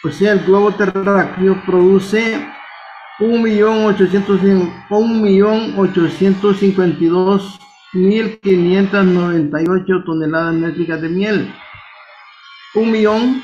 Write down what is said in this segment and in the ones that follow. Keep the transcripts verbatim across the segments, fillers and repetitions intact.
O sea, el globo terráqueo produce un millón ochocientos un millón ochocientos cincuenta y dos mil quinientas noventa y ocho toneladas métricas de miel. Un millón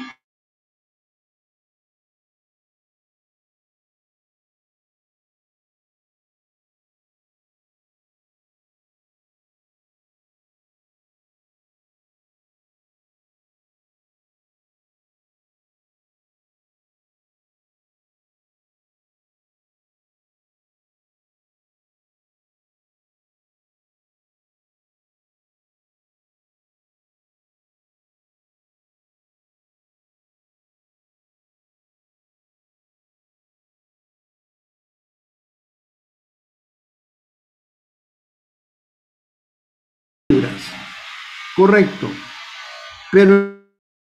libras. Correcto. Pero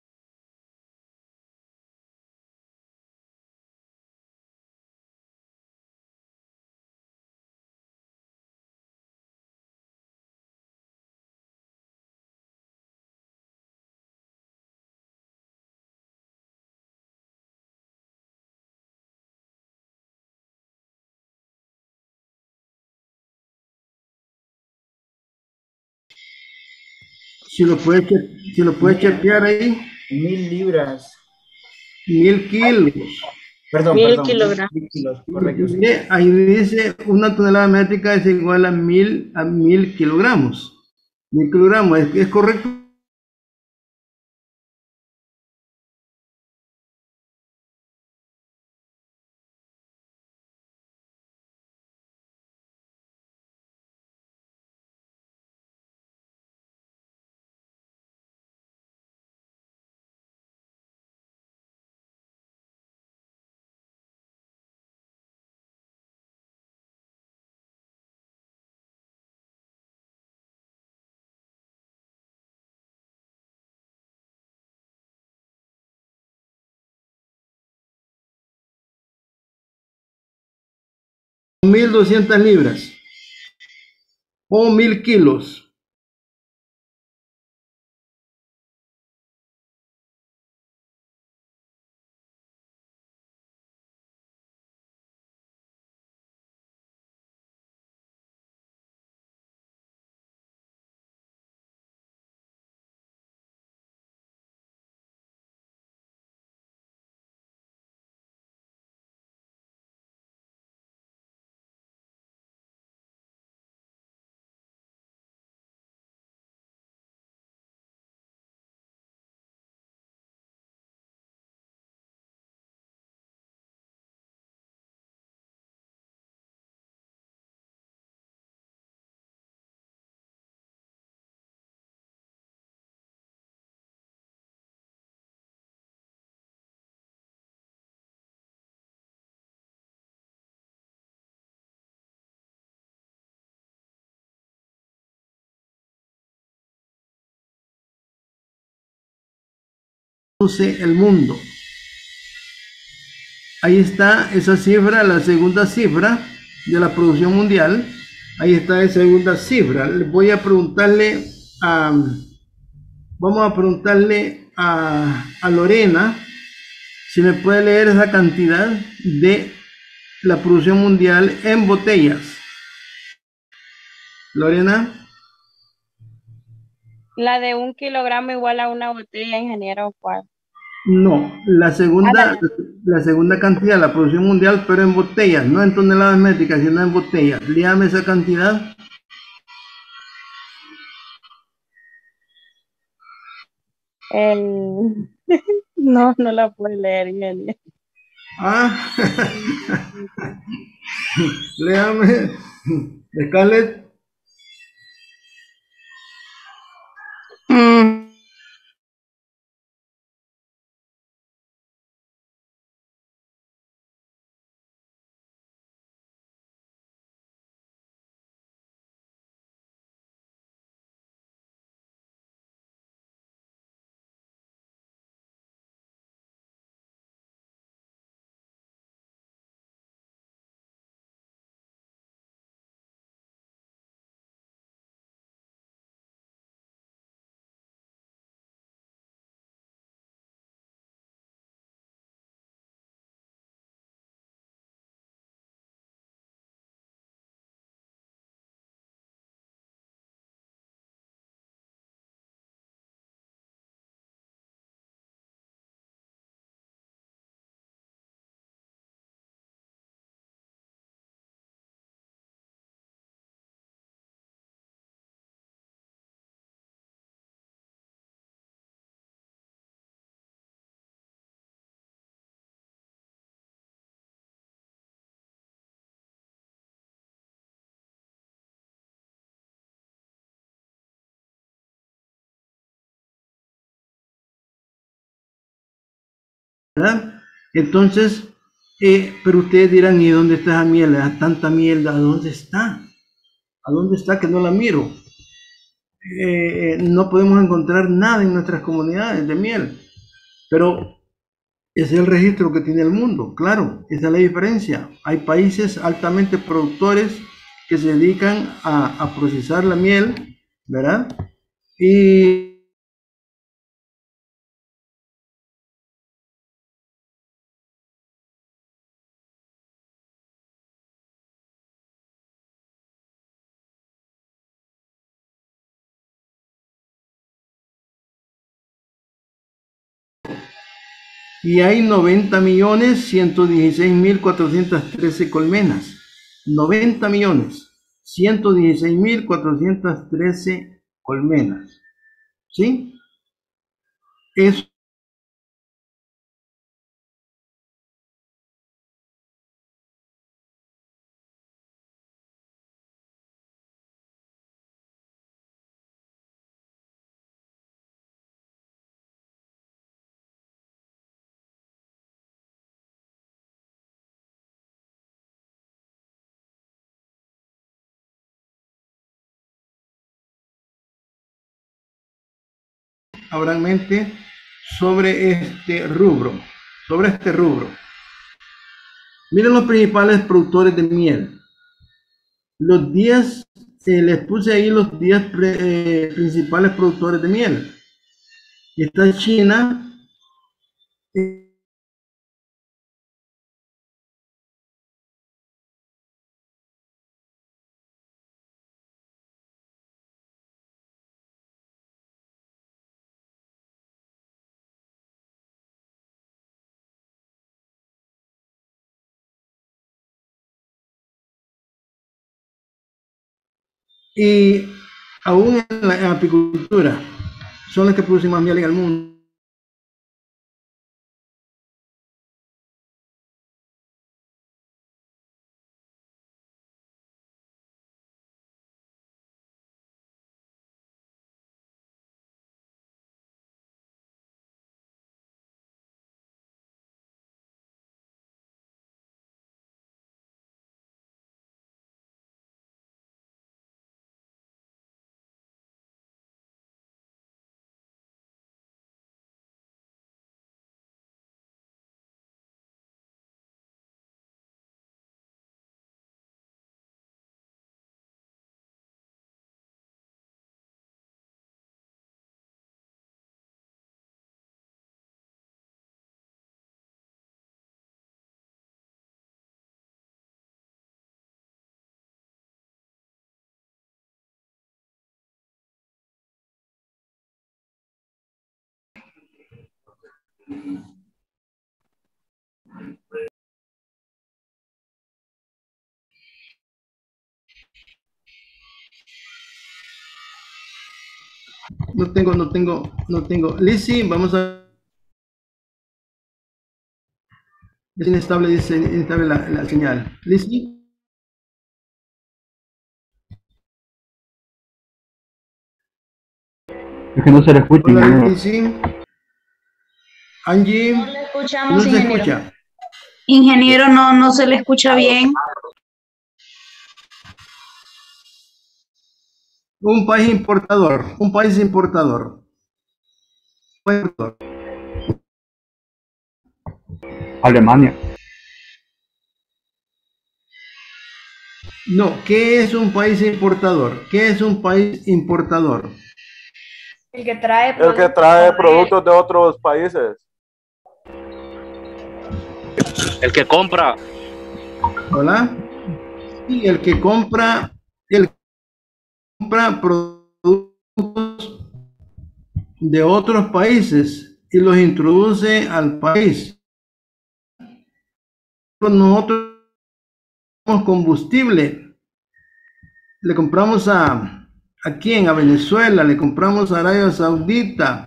si lo puede, si lo puede Mil, chequear ahí, mil libras. mil kilos. Perdón, Mil perdón, mil, kilogramos. mil kilos, correcto, sí. Mire, ahí dice una tonelada métrica es igual a mil a mil kilogramos. Mil kilogramos, ¿es, es correcto? Mil doscientas libras o mil kilos. El mundo. Ahí está esa cifra, la segunda cifra de la producción mundial. Ahí está la segunda cifra. Le voy a preguntarle a, vamos a preguntarle a, a Lorena si me puede leer esa cantidad de la producción mundial en botellas. Lorena. La de un kilogramo igual a una botella, ingeniero, ¿cuál? No, la Ah, la segunda, de- la segunda cantidad, la producción mundial, pero en botellas, no en toneladas métricas, sino en botellas. Léame esa cantidad. el... No, no la puedo leer, ingeniero. Ah, léame. Scarlett. Mm, ¿verdad? Entonces, eh, pero ustedes dirán, ¿y dónde está esa miel? ¿A tanta miel? ¿A dónde está? ¿A dónde está que no la miro? Eh, no podemos encontrar nada en nuestras comunidades de miel, pero ese es el registro que tiene el mundo, claro, esa es la diferencia. Hay países altamente productores que se dedican a, a procesar la miel, ¿verdad? Y y hay noventa millones ciento dieciséis mil cuatrocientas trece colmenas. noventa millones ciento dieciséis mil cuatrocientas trece colmenas. ¿Sí? Eso habrá en mente sobre este rubro. Sobre este rubro. Miren los principales productores de miel. Los diez, eh, les puse ahí los diez eh, principales productores de miel. Está China. eh, y aún en la, en la apicultura son los que producen más miel en el mundo. No tengo, no tengo, no tengo. Lizzie, vamos a. Es inestable, dice inestable la, la señal. Lizzie. Es que no se le escucha, Hola, ingeniero. Lizzie. Angie. No le No escuchamos, se ingeniero. escucha. Ingeniero, no, no se le escucha bien. Un país importador. Un país importador. Alemania. No, ¿qué es un país importador? ¿Qué es un país importador? El que trae El que trae productos de otros países. El que compra. ¿Hola? Sí, el que compra, el que compra productos de otros países y los introduce al país. Nosotros compramos combustible, le compramos a, ¿a quién? A Venezuela, le compramos a Arabia Saudita,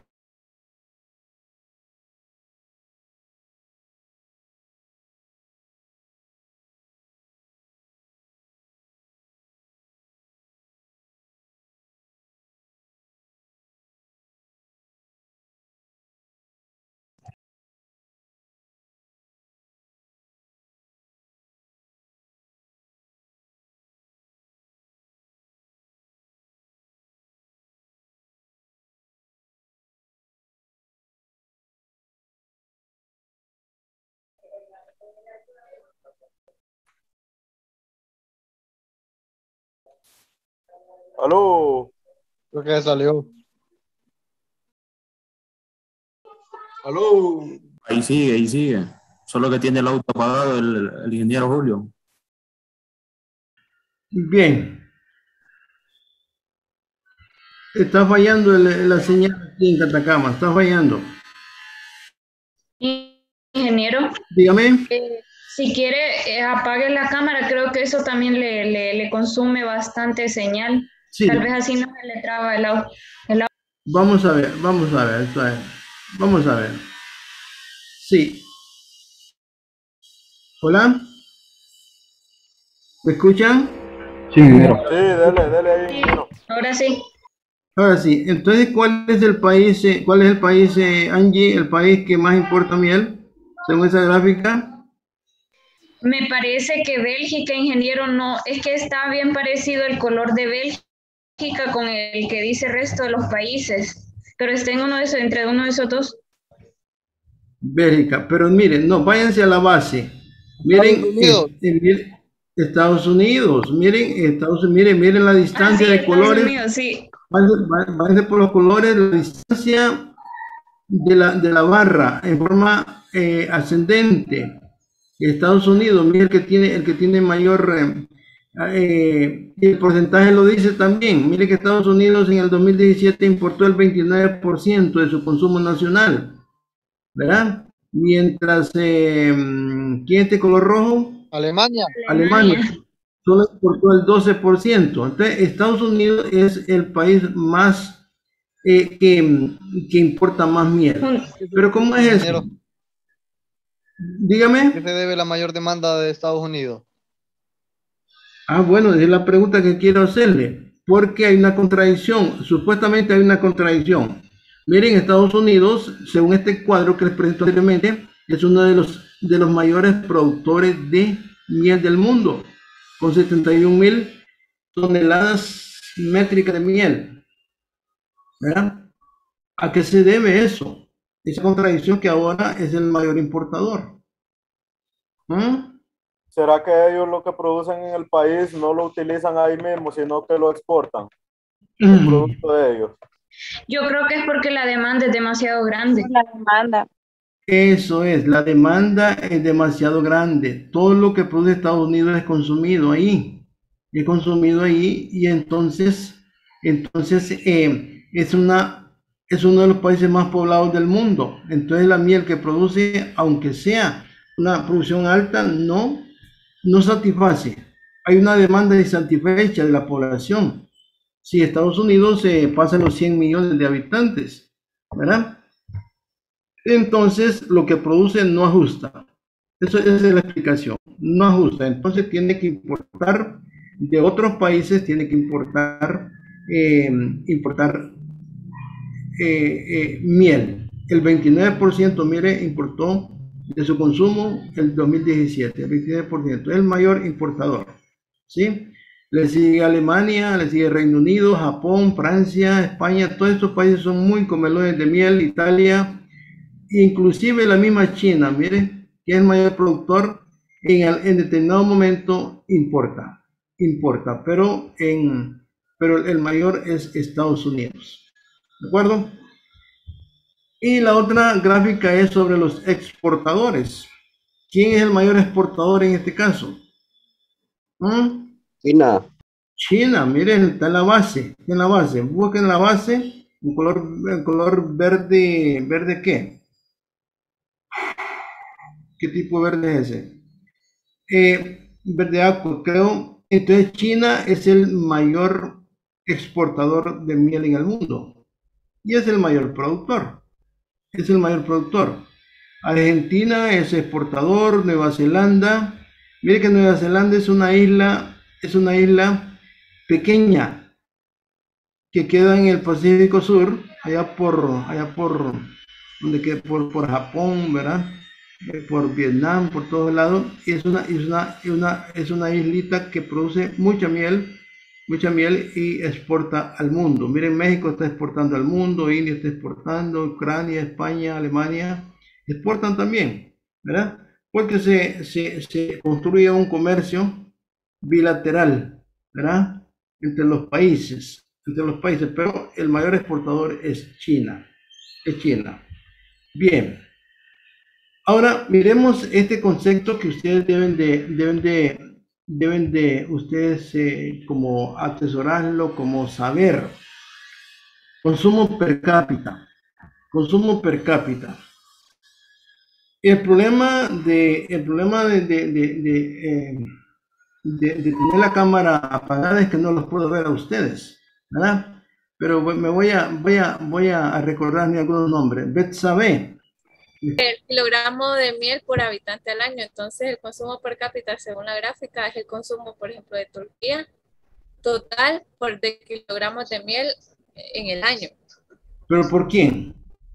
Aló. Creo que salió. Aló. Ahí sigue, ahí sigue. Solo que tiene el auto apagado el, el ingeniero Julio. Bien. Está fallando el- la señal aquí en Catacama, está fallando. Ingeniero, Dígame. eh, si quiere, eh, apague la cámara, creo que eso también le, le, le consume bastante señal. Sí. Tal vez así no se le traba el audio. El au- Vamos a ver, vamos a ver, esto es- vamos a ver. Sí. Hola. ¿Me escuchan? Sí, ingeniero. Sí, dele, dele ahí, Sí, ingeniero. ahora sí. Ahora sí, entonces, ¿cuál es el país, eh, cuál es el país, eh, Angie, el país que más importa miel, según esa gráfica? Me parece que Bélgica, ingeniero, no, es que está bien parecido el color de Bélgica con el que dice el resto de los países, pero está en uno de esos, entre uno de esos dos. Bélgica, pero miren, no, váyanse a la base. Miren, Estados Unidos. eh, eh, miren, Estados Unidos, miren, Estados Unidos, miren, miren la Ah, sí, distancia de Estados colores, Unidos, sí. váyanse va- váyanse por los colores, la distancia de la, de la barra en forma eh, ascendente. Estados Unidos, mire el que tiene, el que tiene mayor, eh, eh, y el porcentaje lo dice también. Mire que Estados Unidos en el dos mil diecisiete importó el veintinueve por ciento de su consumo nacional, ¿verdad? Mientras, eh, ¿quién es de color rojo? Alemania. Alemania solo exportó el doce por ciento. Entonces, Estados Unidos es el país más eh, que, que importa más miel. Pero ¿cómo es eso? Ingeniero, Dígame. ¿qué se debe la mayor demanda de Estados Unidos? Ah, bueno, esa es la pregunta que quiero hacerle. Porque hay una contradicción. Supuestamente hay una contradicción. Miren, Estados Unidos, según este cuadro que les presento anteriormente, es uno de los, de los mayores productores de miel del mundo, con setenta y un mil toneladas métricas de miel. ¿Verdad? ¿A qué se debe eso? Esa contradicción que ahora es el mayor importador. ¿Mm? ¿Será que ellos lo que producen en el país no lo utilizan ahí mismo, sino que lo exportan? El producto de ellos. Yo creo que es porque la demanda es demasiado grande. La demanda. Eso es, la demanda es demasiado grande. Todo lo que produce Estados Unidos es consumido ahí. Es consumido ahí y entonces, entonces eh, es una, es uno de los países más poblados del mundo. Entonces la miel que produce, aunque sea una producción alta, no, no satisface. Hay una demanda insatisfecha de la población. Si Estados Unidos eh, pasa los cien millones de habitantes, ¿verdad? Entonces lo que produce no ajusta. Eso, esa es la explicación. No ajusta. Entonces tiene que importar de otros países, tiene que importar, eh, importar eh, eh, miel. El veintinueve por ciento, mire, importó de su consumo el dos mil diecisiete. El veintinueve por ciento es el mayor importador. ¿Sí? Le sigue Alemania, le sigue Reino Unido, Japón, Francia, España. Todos estos países son muy comelones de miel. Italia, inclusive la misma China, mire, que es el mayor productor, en, el, en determinado momento importa, importa, pero, en, pero el mayor es Estados Unidos, ¿de acuerdo? Y la otra gráfica es sobre los exportadores. ¿Quién es el mayor exportador en este caso? ¿Mm? China. China, miren, está en la base, está en la base, busquen la base, en color, en color verde, ¿verde qué? ¿Qué tipo de verde es ese? Eh, verde agua, creo. Entonces China es el mayor exportador de miel en el mundo y es el mayor productor. Es el mayor productor. Argentina es exportador, Nueva Zelanda. Mire que Nueva Zelanda es una isla, es una isla pequeña que queda en el Pacífico Sur, allá por, allá por, donde queda, por, por Japón, ¿verdad? Por Vietnam, por todos lados. Es una, es una, una, es una islita que produce mucha miel, mucha miel y exporta al mundo. Miren, México está exportando al mundo, India está exportando, Ucrania, España, Alemania, exportan también, ¿verdad? Porque se, se, se construye un comercio bilateral, ¿verdad? entre los países, entre los países, pero el mayor exportador es China, es China. Bien. Ahora miremos este concepto que ustedes deben de, deben de, deben de ustedes eh, como atesorarlo, como saber. Consumo per cápita. Consumo per cápita. El problema de, el problema de, de, de, de, eh, de, de tener la cámara apagada es que no los puedo ver a ustedes, ¿verdad? Pero me voy a, voy a, voy a recordarme algunos nombres. Betsabe. El kilogramo de miel por habitante al año. Entonces el consumo per cápita según la gráfica es el consumo, por ejemplo, de Turquía total por de kilogramos de miel en el año. ¿Pero por quién?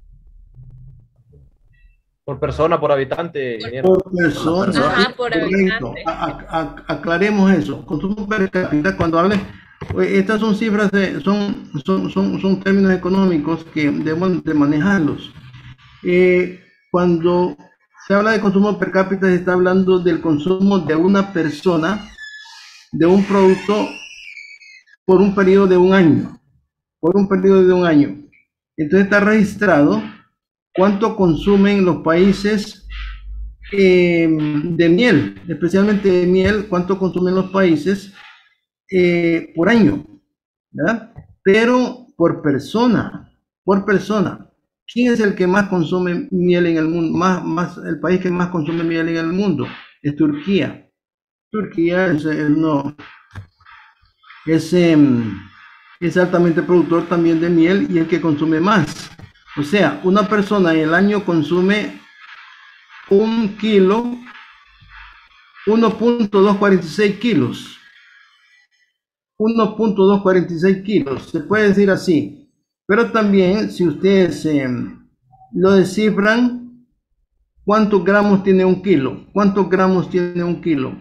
Por persona, por habitante. Por persona. Ajá, por Correcto. habitante. A- a- aclaremos eso. Consumo per cápita, cuando hable, estas son cifras, de, son, son, son, son términos económicos que debemos de manejarlos. Eh, cuando se habla de consumo per cápita, se está hablando del consumo de una persona de un producto por un periodo de un año. Por un periodo de un año. Entonces está registrado cuánto consumen los países eh, de miel, especialmente de miel, cuánto consumen los países eh, por año, ¿verdad? Pero por persona, por persona. ¿Quién es el que más consume miel en el mundo? Más, más, el país que más consume miel en el mundo es Turquía. Turquía es, eh, no, es, eh, es altamente productor también de miel y el que consume más. O sea, una persona en el año consume un kilo, uno punto doscientos cuarenta y seis kilos. uno punto doscientos cuarenta y seis kilos, se puede decir así. Pero también, si ustedes eh, lo descifran, ¿cuántos gramos tiene un kilo? ¿Cuántos gramos tiene un kilo?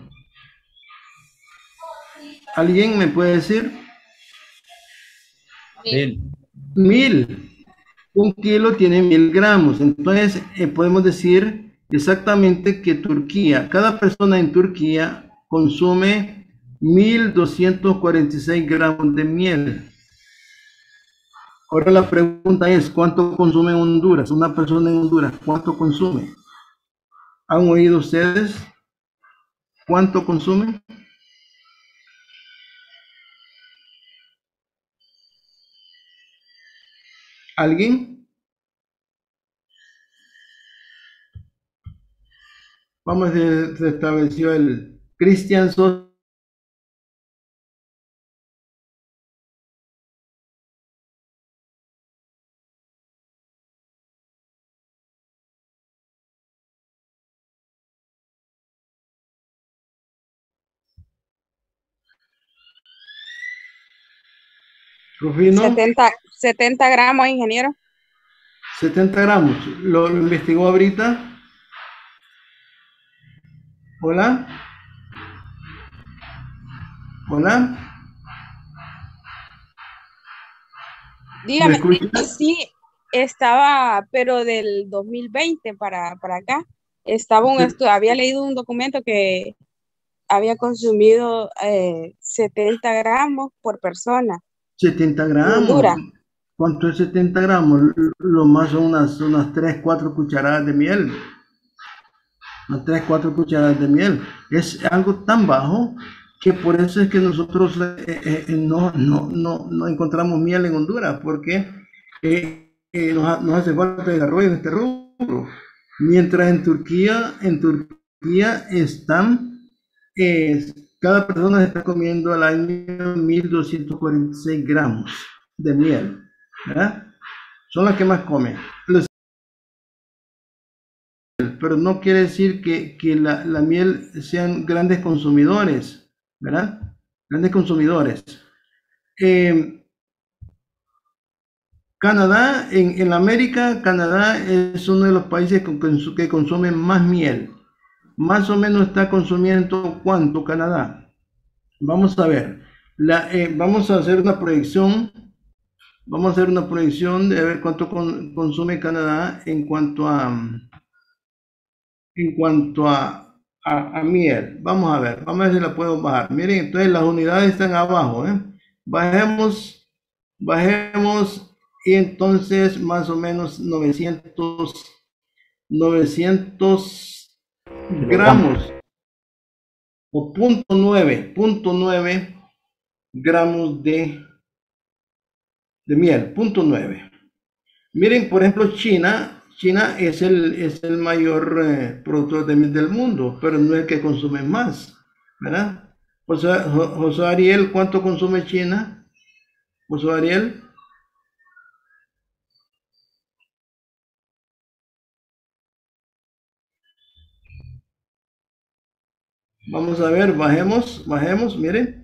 ¿Alguien me puede decir? Mil. Mil. Un kilo tiene mil gramos. Entonces, eh, podemos decir exactamente que Turquía, cada persona en Turquía consume mil doscientos cuarenta y seis gramos de miel. Ahora la pregunta es, ¿cuánto consume en Honduras? Una persona en Honduras, ¿cuánto consume? ¿Han oído ustedes cuánto consume? ¿Alguien? Vamos a ver, se estableció el Cristian Sosa. Rufino, setenta, setenta gramos, ingeniero. setenta gramos. ¿Lo, lo investigó ahorita? ¿Hola? ¿Hola? Dígame, ¿Me escucha? sí, estaba, pero del dos mil veinte para, para acá, estaba un Sí. estu- había leído un documento que había consumido eh, setenta gramos por persona setenta en gramos. Honduras. ¿Cuánto es setenta gramos? Lo más son unas, unas tres, cuatro cucharadas de miel. Unas tres, cuatro cucharadas de miel. Es algo tan bajo que por eso es que nosotros eh, eh, no, no, no, no encontramos miel en Honduras, porque eh, eh, nos, ha- nos hace falta desarrollo en este rubro. Mientras en Turquía, en Turquía están, eh, cada persona está comiendo al año mil doscientos cuarenta y seis gramos de miel, ¿verdad? Son las que más comen. Los- pero no quiere decir que, que la, la miel sean grandes consumidores, ¿verdad? Grandes consumidores. Eh, Canadá, en, en América, Canadá es uno de los países con- con su- que consumen más miel. Más o menos está consumiendo ¿cuánto Canadá? Vamos a ver. La, eh, vamos a hacer una proyección. Vamos a hacer una proyección de ver cuánto con- consume Canadá en cuanto a, en cuanto a, a, a miel. Vamos a ver. Vamos a ver si la puedo bajar. Miren, entonces las unidades están abajo, ¿eh? Bajemos, bajemos y entonces más o menos novecientos, novecientos gramos o punto nueve, punto nueve gramos de, de miel, punto nueve. Miren, por ejemplo, China, China es el, es el mayor eh, productor de miel del mundo, pero no es el que consume más, ¿verdad? José, José Ariel, ¿cuánto consume China? José Ariel. Vamos a ver, bajemos, bajemos, miren.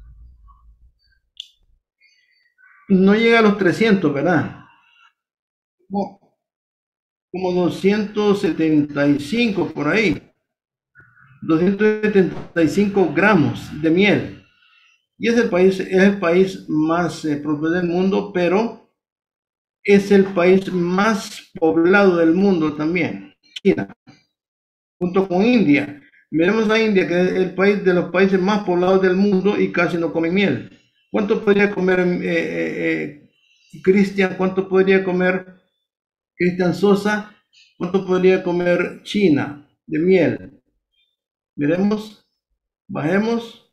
No llega a los trescientos, ¿verdad? Como, como doscientos setenta y cinco por ahí. doscientos setenta y cinco gramos de miel. Y es el país, es el país más eh, productor del mundo, pero es el país más poblado del mundo también, China, junto con India. Miremos a India, que es el país de los países más poblados del mundo y casi no come miel. ¿Cuánto podría comer eh, eh, eh, Cristian? ¿Cuánto podría comer Cristian Sosa? ¿Cuánto podría comer China de miel? Miremos, bajemos.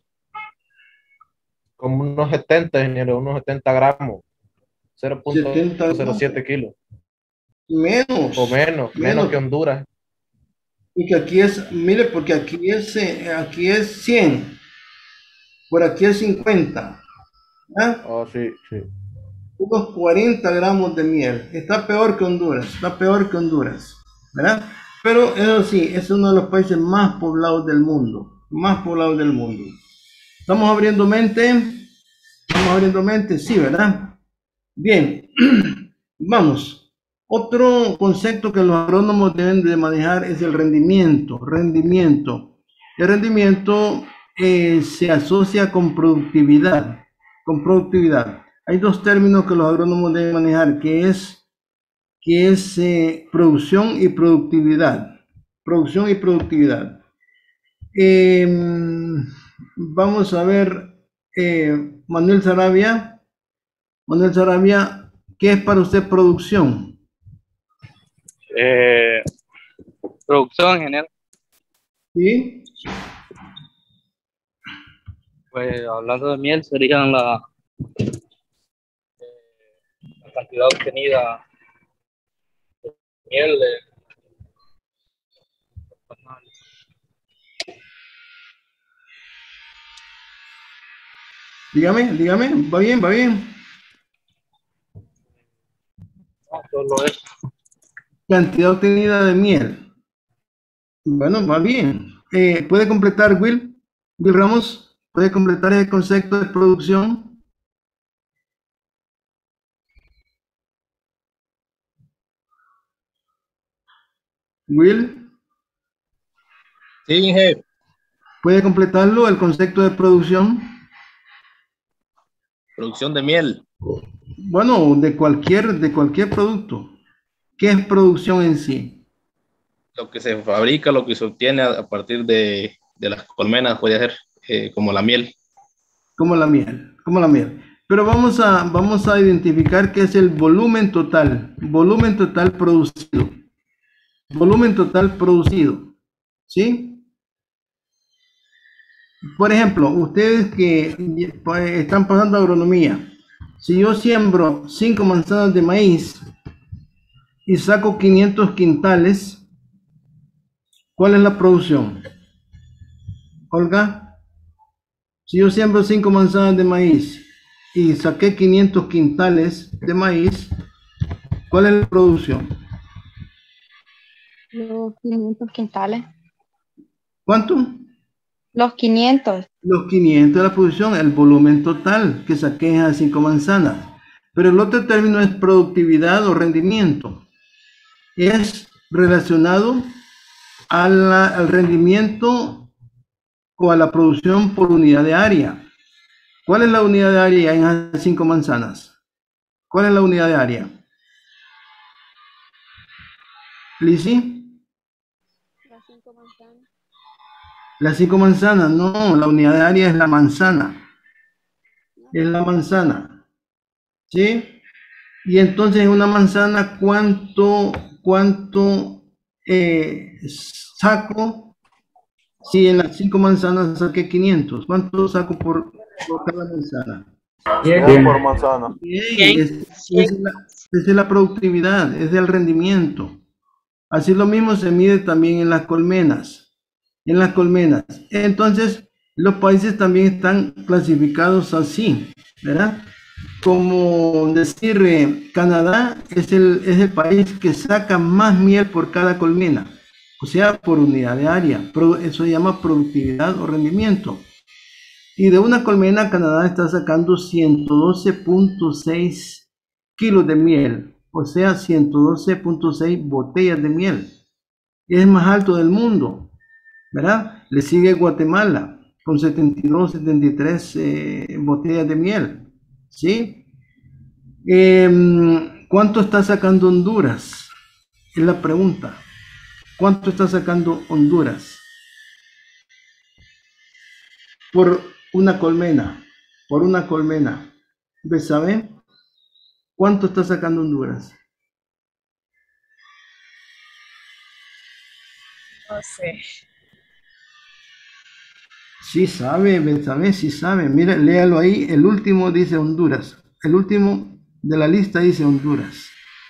Como unos setenta, ingeniero, unos setenta gramos. cero punto cero siete kilos. Menos. O menos, menos, menos que Honduras. Y que aquí es, mire, porque aquí es, eh, aquí es cien. Por aquí es cincuenta. ¿Ah? Oh, sí, sí. Unos cuarenta gramos de miel. Está peor que Honduras. Está peor que Honduras. ¿Verdad? Pero eso sí, es uno de los países más poblados del mundo. Más poblados del mundo. ¿Estamos abriendo mente? ¿Estamos abriendo mente? Sí, ¿verdad? Bien. Vamos. Otro concepto que los agrónomos deben de manejar es el rendimiento. Rendimiento. El rendimiento eh, se asocia con productividad. Con productividad. Hay dos términos que los agrónomos deben manejar, que es, que es eh, producción y productividad. Producción y productividad. Eh, vamos a ver, eh, Manuel Sarabia. Manuel Sarabia, ¿qué es para usted producción? Eh, producción en general. ¿Sí? Pues hablando de miel, serían la, eh, la cantidad obtenida de miel. Eh, dígame, dígame, va bien, va bien. No, solo eso. Cantidad obtenida de miel. Bueno, va bien. Eh, ¿Puede completar, Will? Will Ramos, ¿puede completar el concepto de producción? Will. Sí, ingeniero. ¿Puede completarlo, el concepto de producción? Producción de miel. Bueno, de cualquier, de cualquier producto. ¿Qué es producción en sí? Lo que se fabrica, lo que se obtiene a, a partir de, de las colmenas, puede ser eh, como la miel. Como la miel, como la miel. Pero vamos a, vamos a identificar qué es el volumen total. Volumen total producido. Volumen total producido. ¿Sí? Por ejemplo, ustedes que están pasando agronomía. Si yo siembro cinco manzanas de maíz y saco quinientos quintales, ¿cuál es la producción? Olga, si yo siembro cinco manzanas de maíz y saqué quinientos quintales de maíz, ¿cuál es la producción? Los quinientos quintales. ¿Cuánto? Los quinientos. Los quinientos de la producción, el volumen total que saqué a cinco manzanas. Pero el otro término es productividad o rendimiento. Es relacionado a la, al rendimiento o a la producción por unidad de área. ¿Cuál es la unidad de área en las cinco manzanas? ¿Cuál es la unidad de área? ¿Lizzy? Las cinco manzanas. Las cinco manzanas, no, la unidad de área es la manzana. No, es la manzana, ¿sí? Y entonces en una manzana, ¿cuánto, cuánto eh, saco? Si en las cinco manzanas saqué quinientos, ¿cuánto saco por, por cada manzana? cien por manzana. Bien, es, es la, es la productividad, es el rendimiento. Así lo mismo se mide también en las colmenas. En las colmenas. Entonces, los países también están clasificados así, ¿verdad? Como decir, eh, Canadá es el, es el país que saca más miel por cada colmena, o sea, por unidad de área. Pro- Eso se llama productividad o rendimiento. Y de una colmena, Canadá está sacando ciento doce punto seis kilos de miel, o sea, ciento doce punto seis botellas de miel. Es más alto del mundo, ¿verdad? Le sigue Guatemala con setenta y dos, setenta y tres eh, botellas de miel, ¿sí? Em, ¿cuánto está sacando Honduras? Es la pregunta. ¿Cuánto está sacando Honduras por una colmena? Por una colmena. ¿Ves, sabe? ¿Cuánto está sacando Honduras? No sé. Sí sabe, Betsabe, sí sabe. Mira, léalo ahí. El último dice Honduras. El último de la lista dice Honduras.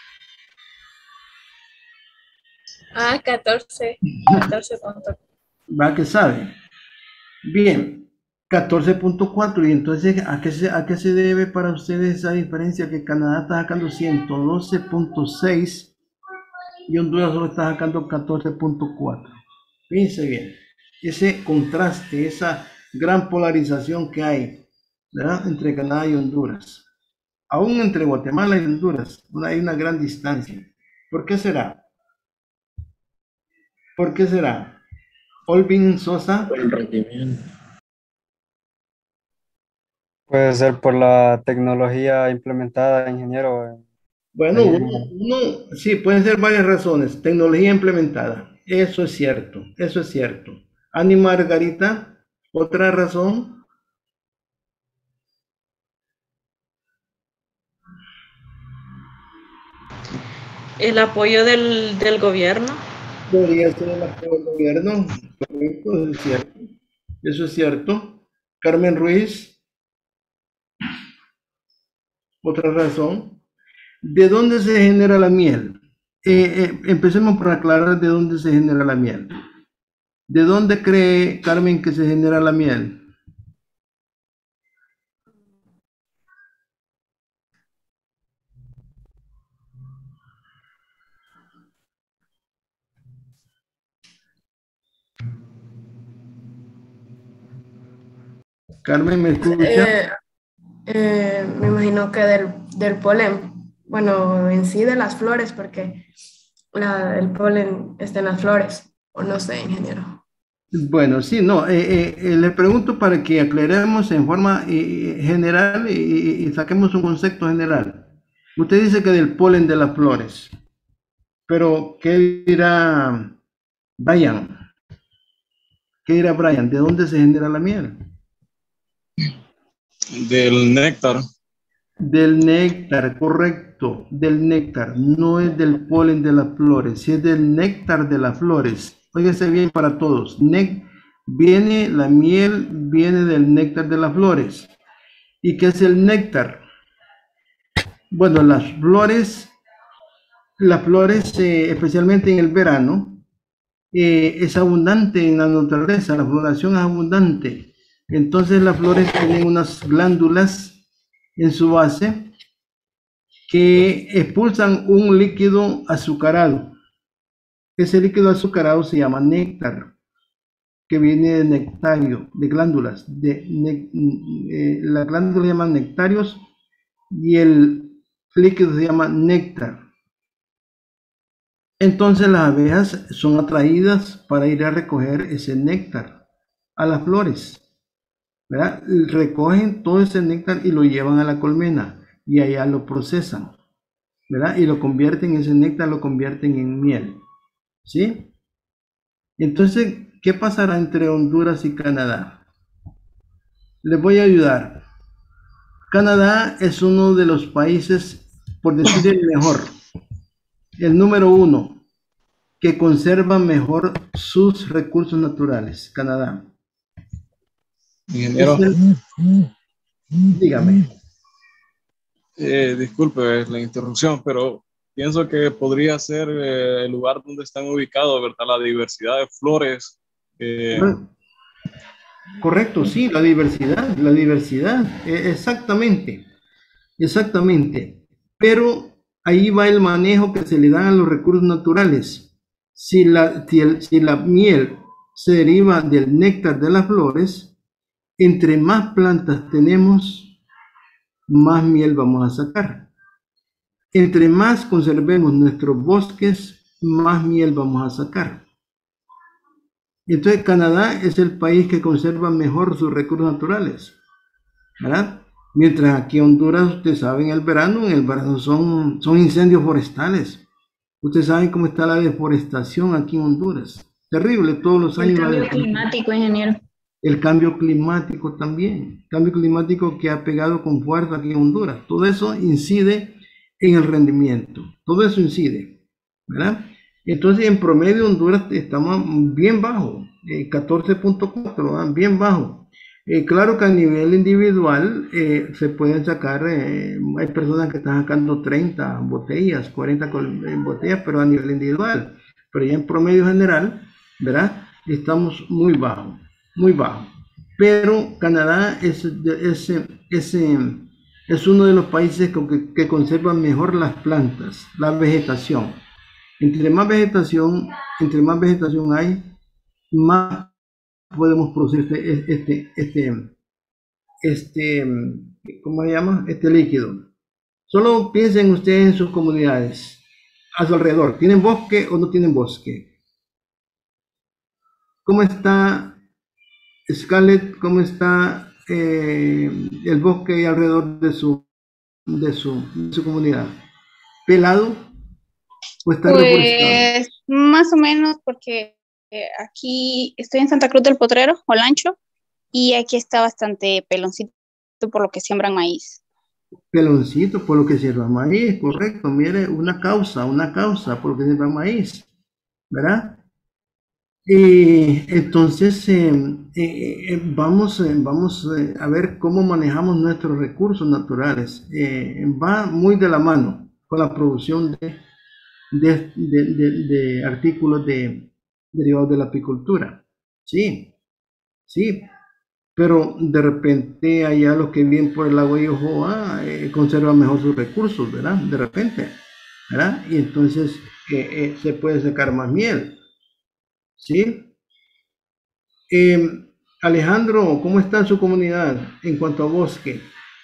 Ah, catorce. catorce puntos. Va que sabe. Bien, catorce punto cuatro. Y entonces, ¿a qué, se, ¿a qué se debe para ustedes esa diferencia? Que Canadá está sacando ciento doce punto seis y Honduras solo está sacando catorce punto cuatro. Fíjense bien, ese contraste, esa gran polarización que hay, ¿verdad?, entre Canadá y Honduras. Aún entre Guatemala y Honduras, hay una gran distancia. ¿Por qué será? ¿Por qué será? Olvin Sosa. Por el rendimiento. Puede ser por la tecnología implementada, ingeniero. Bueno, uno, uno- sí, pueden ser varias razones. Tecnología implementada, eso es cierto, eso es cierto. Ani Margarita, otra razón. El apoyo del, del gobierno. Podría ser el apoyo del gobierno, correcto, eso es cierto. Eso es cierto. Carmen Ruiz, otra razón. ¿De dónde se genera la miel? Eh, eh, empecemos por aclarar de dónde se genera la miel. ¿De dónde cree Carmen que se genera la miel? Carmen, ¿me escucha? Eh, eh, me imagino que del, del polen, bueno, en sí de las flores, porque la, el polen está en las flores, o no sé, ingeniero. Bueno, sí, no, eh, eh, eh, le pregunto para que aclaremos en forma eh, general y, y saquemos un concepto general. Usted dice que del polen de las flores, pero ¿qué dirá Brian? ¿Qué dirá Brian? ¿De dónde se genera la miel? Del néctar. Del néctar, correcto, del néctar, no es del polen de las flores, si es del néctar de las flores. Óigase bien para todos, Nec- viene la miel, viene del néctar de las flores. ¿Y qué es el néctar? Bueno, las flores, las flores, eh, especialmente en el verano, eh, es abundante en la naturaleza, la floración es abundante. Entonces las flores tienen unas glándulas en su base que expulsan un líquido azucarado. Ese líquido azucarado se llama néctar, que viene de nectario, de glándulas. De ne- eh, la glándula se llama nectarios y el líquido se llama néctar. Entonces las abejas son atraídas para ir a recoger ese néctar a las flores, ¿verdad? Recogen todo ese néctar y lo llevan a la colmena y allá lo procesan, ¿verdad? Y lo convierten, ese néctar lo convierten en miel, ¿sí? Entonces, ¿qué pasará entre Honduras y Canadá? Les voy a ayudar. Canadá es uno de los países, por decir el mejor, el número uno, que conserva mejor sus recursos naturales. Canadá. Ingeniero. El, dígame. Eh, disculpe la interrupción, pero pienso que podría ser eh, el lugar donde están ubicados, ¿verdad? La diversidad de flores. Eh... Correcto, sí, la diversidad, la diversidad, eh, exactamente, exactamente. Pero ahí va el manejo que se le dan a los recursos naturales. Si la, si, el, si la miel se deriva del néctar de las flores, entre más plantas tenemos, más miel vamos a sacar. Entre más conservemos nuestros bosques, más miel vamos a sacar. Entonces Canadá es el país que conserva mejor sus recursos naturales, ¿verdad? Mientras aquí en Honduras, ustedes saben, en el verano, en el verano son, son incendios forestales. Ustedes saben cómo está la deforestación aquí en Honduras. Terrible, todos los años. El cambio climático, ingeniero. El cambio climático también. Cambio climático que ha pegado con fuerza aquí en Honduras. Todo eso incide en el rendimiento. Todo eso incide, ¿verdad? Entonces, en promedio, Honduras estamos bien bajo, eh, catorce punto cuatro, ¿eh? Bien bajo. Eh, claro que a nivel individual eh, se pueden sacar, eh, hay personas que están sacando treinta botellas, cuarenta botellas, pero a nivel individual. Pero ya en promedio general, ¿verdad? Estamos muy bajo, muy bajo. Pero Canadá es, es, es, es uno de los países que, que conservan mejor las plantas, la vegetación. Entre más vegetación, entre más vegetación hay, más podemos producir este, este, este, este, ¿cómo se llama? Este líquido. Solo piensen ustedes en sus comunidades, a su alrededor. ¿Tienen bosque o no tienen bosque? ¿Cómo está Scarlett? ¿Cómo está eh, el bosque alrededor de su, de su, de su comunidad? ¿Pelado? Pues más o menos, porque eh, aquí estoy en Santa Cruz del Potrero, Olancho, y aquí está bastante peloncito por lo que siembran maíz. Peloncito por lo que siembran maíz, correcto. Mire, una causa, una causa por lo que siembran maíz, ¿verdad? Y entonces eh, eh, vamos, eh, vamos eh, a ver cómo manejamos nuestros recursos naturales. Eh, va muy de la mano con la producción de De, de, de, de artículos de, derivados de la apicultura. Sí, sí, pero de repente allá los que viven por el lago de Yohoa eh, conservan mejor sus recursos, ¿verdad? De repente, ¿verdad? Y entonces eh, eh, se puede sacar más miel. ¿Sí? Eh, Alejandro, ¿cómo está su comunidad en cuanto a bosque?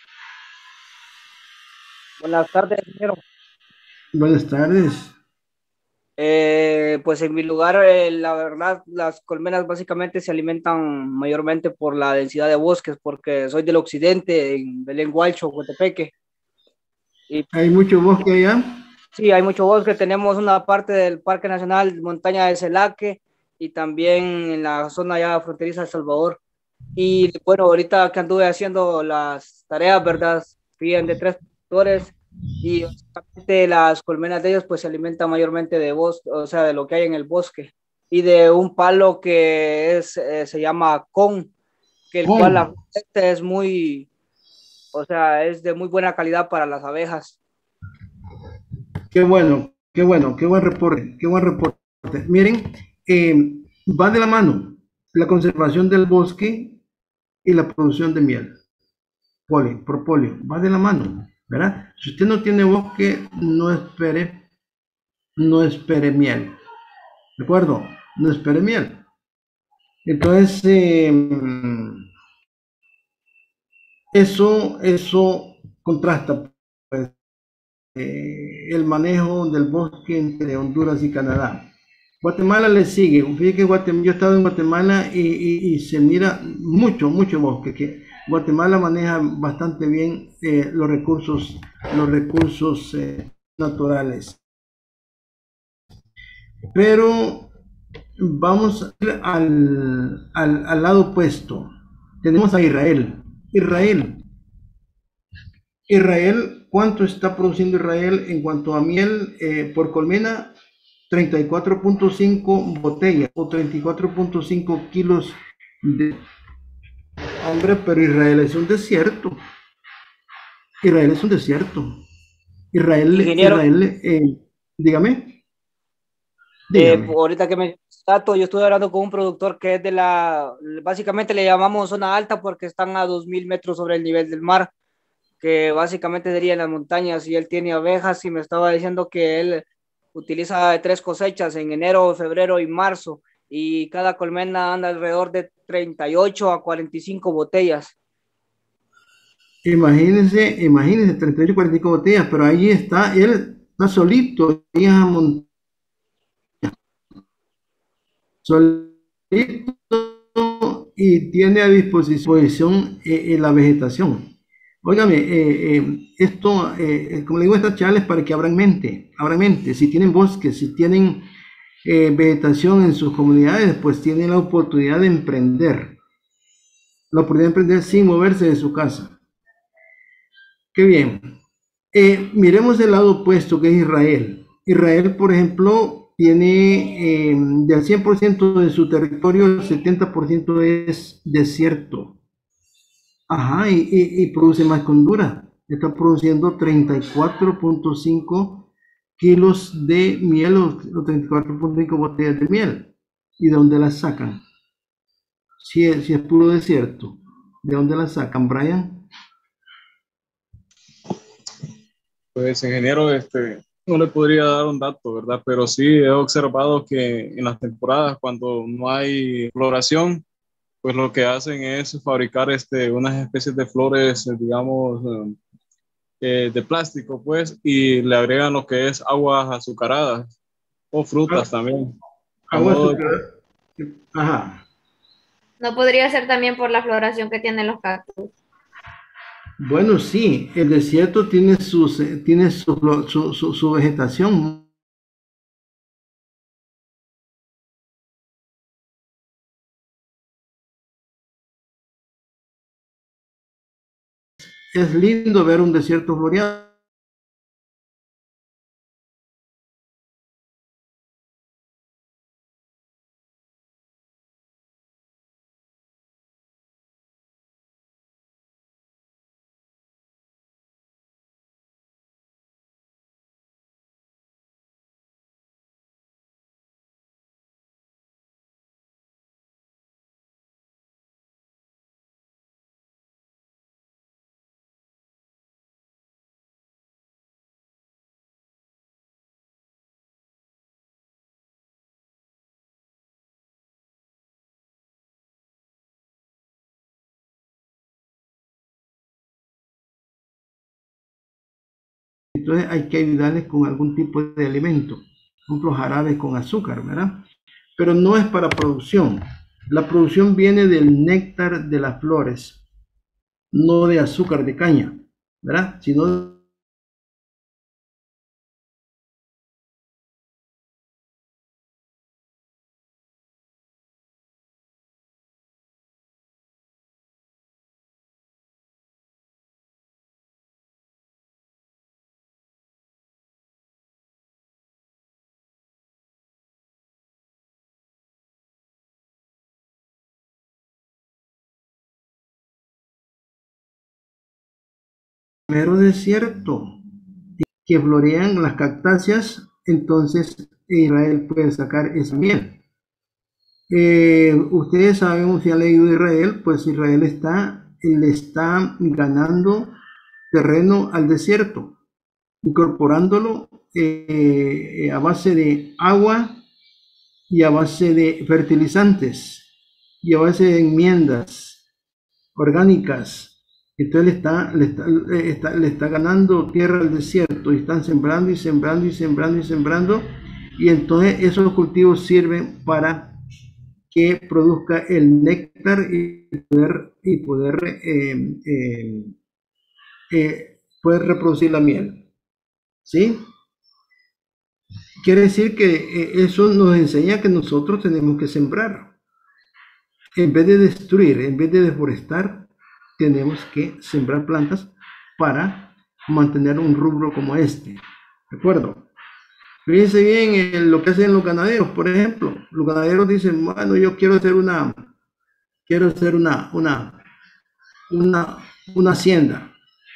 Buenas tardes, ingeniero. Buenas tardes. Eh, pues en mi lugar, eh, la verdad, las colmenas básicamente se alimentan mayormente por la densidad de bosques, porque soy del occidente, en Belén, Gualcho, Cotepeque. Y, ¿Hay mucho bosque allá? Sí, hay mucho bosque. Tenemos una parte del Parque Nacional Montaña de Celaque y también en la zona ya fronteriza de Salvador. Y bueno, ahorita que anduve haciendo las tareas, ¿verdad? Fui en de tres sectores. Y básicamente las colmenas de ellos pues se alimentan mayormente de bosque, o sea, de lo que hay en el bosque y de un palo que es, eh, se llama con, que el oh. cual la este es muy, o sea, es de muy buena calidad para las abejas. Qué bueno, qué bueno, qué buen reporte, qué buen reporte. Miren, eh, va de la mano la conservación del bosque y la producción de miel, polen, propóleo, va de la mano. ¿Verdad? Si usted no tiene bosque, no espere, no espere miel. ¿De acuerdo? No espere miel. Entonces, eh, eso, eso contrasta pues, eh, el manejo del bosque entre Honduras y Canadá. Guatemala le sigue. Fíjate que Guatemala, yo he estado en Guatemala y, y, y se mira mucho, mucho bosque. Que Guatemala maneja bastante bien eh, los recursos, los recursos eh, naturales. Pero vamos al, al, al lado opuesto. Tenemos a Israel. Israel. Israel, ¿cuánto está produciendo Israel en cuanto a miel eh, por colmena? treinta y cuatro punto cinco botellas o treinta y cuatro punto cinco kilos de... Hombre, pero Israel es un desierto. Israel es un desierto. Israel, Ingeniero. Israel eh, dígame. Eh, dígame. ahorita que me dato, yo estuve hablando con un productor que es de la, básicamente le llamamos zona alta porque están a dos mil metros sobre el nivel del mar, que básicamente sería en las montañas, y él tiene abejas y me estaba diciendo que él utiliza tres cosechas en enero, febrero y marzo, y cada colmena anda alrededor de treinta y ocho a cuarenta y cinco botellas. Imagínense, imagínense, treinta y ocho, cuarenta y cinco botellas, pero ahí está, él está solito, ahí en la montaña. Solito y tiene a disposición eh, eh, la vegetación. Óigame, eh, eh, esto, eh, como le digo, estas charlas es para que abran mente, abran mente. Si tienen bosques, si tienen eh, vegetación en sus comunidades, pues tienen la oportunidad de emprender. La oportunidad de emprender sin moverse de su casa. Qué bien. Eh, miremos el lado opuesto, que es Israel. Israel, por ejemplo, tiene eh, del cien por ciento de su territorio, el setenta por ciento es desierto. Ajá, y, y, y produce más que Honduras. Está produciendo treinta y cuatro punto cinco kilos de miel o, o treinta y cuatro punto cinco botellas de miel. ¿Y de dónde las sacan? Si es, si es puro desierto, ¿de dónde las sacan, Brian? Pues, ingeniero, este, no le podría dar un dato, ¿verdad? Pero sí he observado que en las temporadas, cuando no hay floración, pues lo que hacen es fabricar este, unas especies de flores, digamos, eh, de plástico, pues, y le agregan lo que es aguas azucaradas o frutas Ah, también. agua Modo de- azucarada. Ajá. No podría ser también por la floración que tienen los cactus. Bueno, sí, el desierto tiene, sus, eh, tiene su, flo- su, su- su vegetación. Es lindo ver un desierto floreado. Entonces hay que ayudarles con algún tipo de alimento, por ejemplo, jarabes con azúcar, ¿verdad? Pero no es para producción. La producción viene del néctar de las flores, no de azúcar de caña, ¿verdad? Sino mero desierto que florean las cactáceas, entonces Israel puede sacar esa miel. Eh, ustedes saben, si han leído Israel, pues Israel está, le está ganando terreno al desierto, incorporándolo eh, a base de agua y a base de fertilizantes y a base de enmiendas orgánicas. Entonces le está, le está, le está, le está ganando tierra al desierto y están sembrando y sembrando y sembrando y sembrando, y entonces esos cultivos sirven para que produzca el néctar y poder, y poder, eh, eh, eh, poder reproducir la miel. ¿Sí? Quiere decir que eh, eso nos enseña que nosotros tenemos que sembrar. En vez de destruir, en vez de deforestar, tenemos que sembrar plantas para mantener un rubro como este. ¿De acuerdo? Fíjense bien en lo que hacen los ganaderos, por ejemplo. Los ganaderos dicen, bueno, yo quiero hacer una, quiero hacer una, una, una, una hacienda.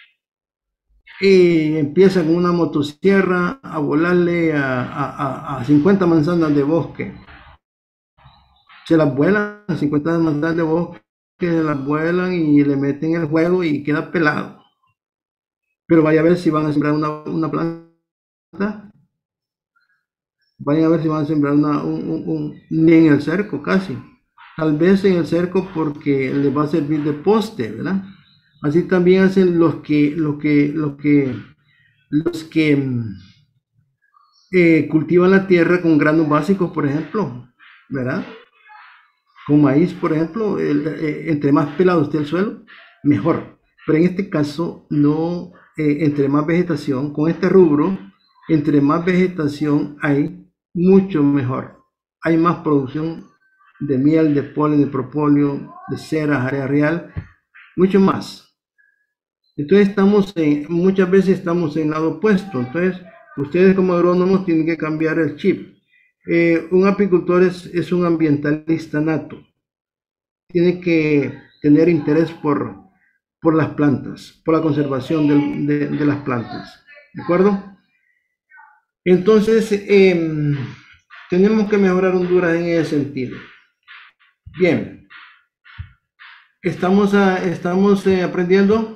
Y empieza con una motosierra a volarle a, a, a cincuenta manzanas de bosque. Se las vuelan, cincuenta manzanas de bosque, se las vuelan y le meten el juego y queda pelado. Pero vaya a ver si van a sembrar una, una planta. Vaya a ver si van a sembrar una, un, un, un, ni en el cerco casi. Tal vez en el cerco porque les va a servir de poste, ¿verdad? Así también hacen los que, los que, los que, los que eh, cultivan la tierra con granos básicos, por ejemplo, ¿verdad? Con maíz, por ejemplo, el, eh, entre más pelado esté el suelo, mejor. Pero en este caso, no, eh, entre más vegetación, con este rubro, entre más vegetación hay, mucho mejor. Hay más producción de miel, de polen, de propóleo, de cera, jarea real, mucho más. Entonces estamos en, muchas veces estamos en el lado opuesto. Entonces ustedes como agrónomos tienen que cambiar el chip. Eh, un apicultor es, es un ambientalista nato. Tiene que tener interés por, por las plantas, por la conservación del, de, de las plantas. ¿De acuerdo? Entonces eh, tenemos que mejorar Honduras en ese sentido. Bien. Estamos, a, estamos eh, aprendiendo.